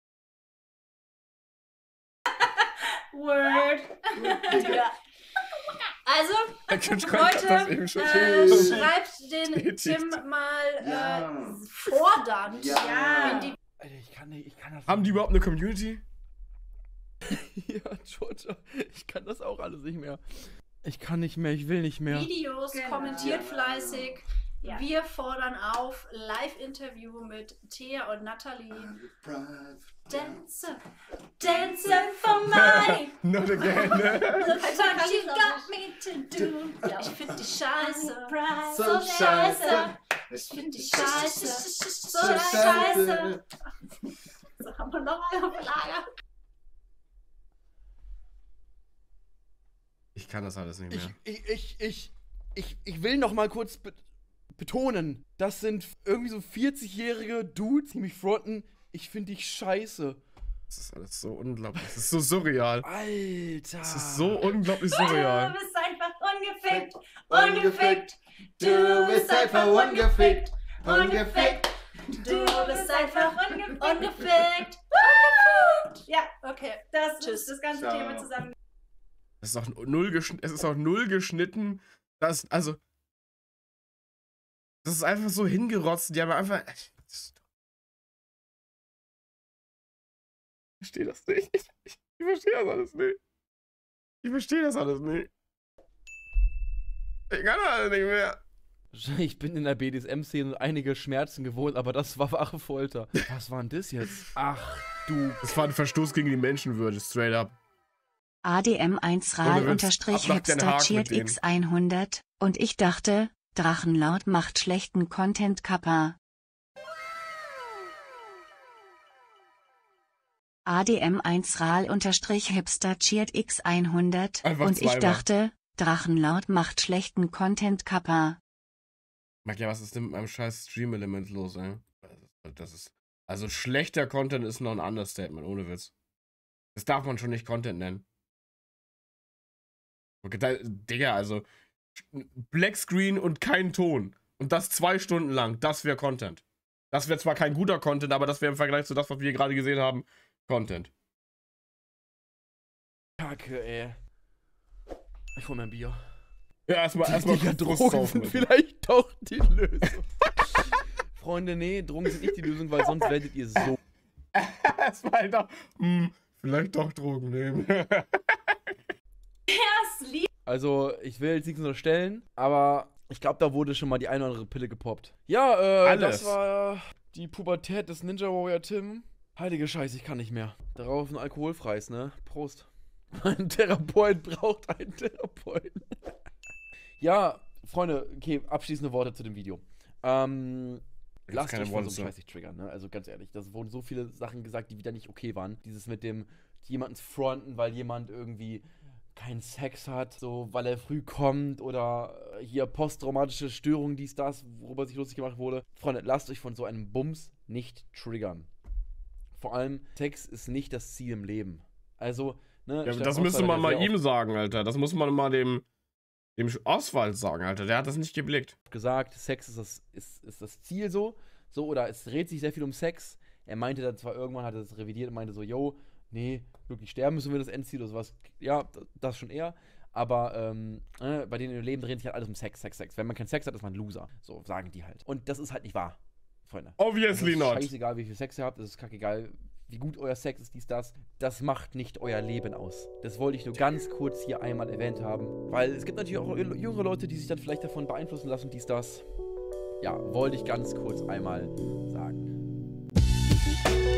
Word. Ja. Also, Leute, äh, schreibt den Tim mal äh, Ja. fordernd. Ja. In die Alter, ich kann nicht, ich kann das Haben die überhaupt eine Community? Ja, Georgia, ich kann das auch alles nicht mehr. Ich kann nicht mehr, ich will nicht mehr. Videos, Genau. kommentiert fleißig. Ja. Wir fordern auf Live-Interview mit Thea und Nathalie. Dance, dance for money. Not again. That's what you got me to do. Ich find die Scheiße, so scheiße. Ich find die Scheiße, so scheiße. So haben wir noch einen auf Lager. Ich kann das alles nicht mehr. Ich, ich, ich, ich, ich, ich will noch mal kurz be betonen, das sind irgendwie so vierzig-jährige Dudes, die mich fronten. Ich finde dich scheiße. Das ist alles so unglaublich. Das ist so surreal. Alter. Das ist so unglaublich surreal. Du bist einfach ungefickt, Ungefickt. Du bist einfach ungefickt. Ungefickt. Du bist einfach unge ungefickt. Ja, Okay, das Tschüss. ist das ganze Ciao. Thema zusammen. Es ist auch null geschnitten. Es ist auch null geschnitten. Das, also. Das ist einfach so hingerotzt. Die haben einfach. Ich verstehe das nicht. Ich, ich, ich verstehe das alles nicht. Ich verstehe das alles nicht. Ich kann das alles nicht mehr. Ich bin in der B D S M-Szene einige Schmerzen gewohnt, aber das war wahre Folter. Was war denn das jetzt? Ach, du. Das war ein Verstoß gegen die Menschenwürde, straight up. A D M eins Ral unterstrich Hipster Cheert X hundert und ich dachte, Drachenlaut macht schlechten Content Kappa. A D M eins Ral unterstrich Hipster Cheert X hundert Einfach und ich zweimal. dachte, Drachenlaut macht schlechten Content Kappa. Mag ja, was ist denn mit meinem scheiß Stream-Element los, ey? Das ist. Also schlechter Content ist noch ein Understatement, ohne Witz. Das darf man schon nicht Content nennen. Okay, da, Digga, also. Blackscreen und kein Ton. Und das zwei Stunden lang. Das wäre Content. Das wäre zwar kein guter Content, aber das wäre im Vergleich zu das, was wir gerade gesehen haben, Content. Kacke, ey. Ich hol mir ein Bier. Ja, erstmal erstmal Digga, Brust Drogen saufen, sind Alter. vielleicht doch die Lösung. Freunde, nee, Drogen sind nicht die Lösung, weil sonst werdet ihr so. Erstmal doch. Hm, vielleicht doch Drogen nehmen. Also, ich will jetzt nichts unterstellen, aber ich glaube, da wurde schon mal die eine oder andere Pille gepoppt. Ja, äh, Alles. das war die Pubertät des Ninja Warrior Tim. Heilige Scheiße, ich kann nicht mehr. Darauf ein alkoholfreies, ne? Prost. Ein Therapeut braucht einen Therapeuten. Ja, Freunde, okay, abschließende Worte zu dem Video. Ähm, Gibt's lasst keine euch von Worte so einem zu. Scheiß nicht triggern, ne? Also ganz ehrlich, das wurden so viele Sachen gesagt, die wieder nicht okay waren. Dieses mit dem jemanden fronten, weil jemand irgendwie keinen Sex hat, so weil er früh kommt oder hier posttraumatische Störungen, dies, das, worüber sich lustig gemacht wurde. Freunde, lasst euch von so einem Bums nicht triggern. Vor allem, Sex ist nicht das Ziel im Leben. Also, ne, Ja, Steffen das müsste Oswald man hat mal sehr ihm oft sagen, Alter. Das muss man mal dem, dem Oswald sagen, Alter. Der hat das nicht geblickt. gesagt, Sex ist das, ist, ist das Ziel so, so, oder es dreht sich sehr viel um Sex. Er meinte dann zwar irgendwann, hat er das revidiert und meinte so, yo, nee, wirklich sterben müssen wir das Endziel oder sowas. Ja, das schon eher. aber ähm, äh, bei denen im Leben dreht sich halt alles um Sex, Sex, Sex. Wenn man keinen Sex hat, ist man ein Loser. So sagen die halt. Und das ist halt nicht wahr, Freunde. Obviously es ist not. Scheißegal, wie viel Sex ihr habt, es ist kackegal, wie gut euer Sex ist, dies, das. Das macht nicht euer Leben aus. Das wollte ich nur ganz kurz hier einmal erwähnt haben. Weil es gibt natürlich auch jüngere Leute, die sich dann vielleicht davon beeinflussen lassen, dies, das. Ja, wollte ich ganz kurz einmal sagen.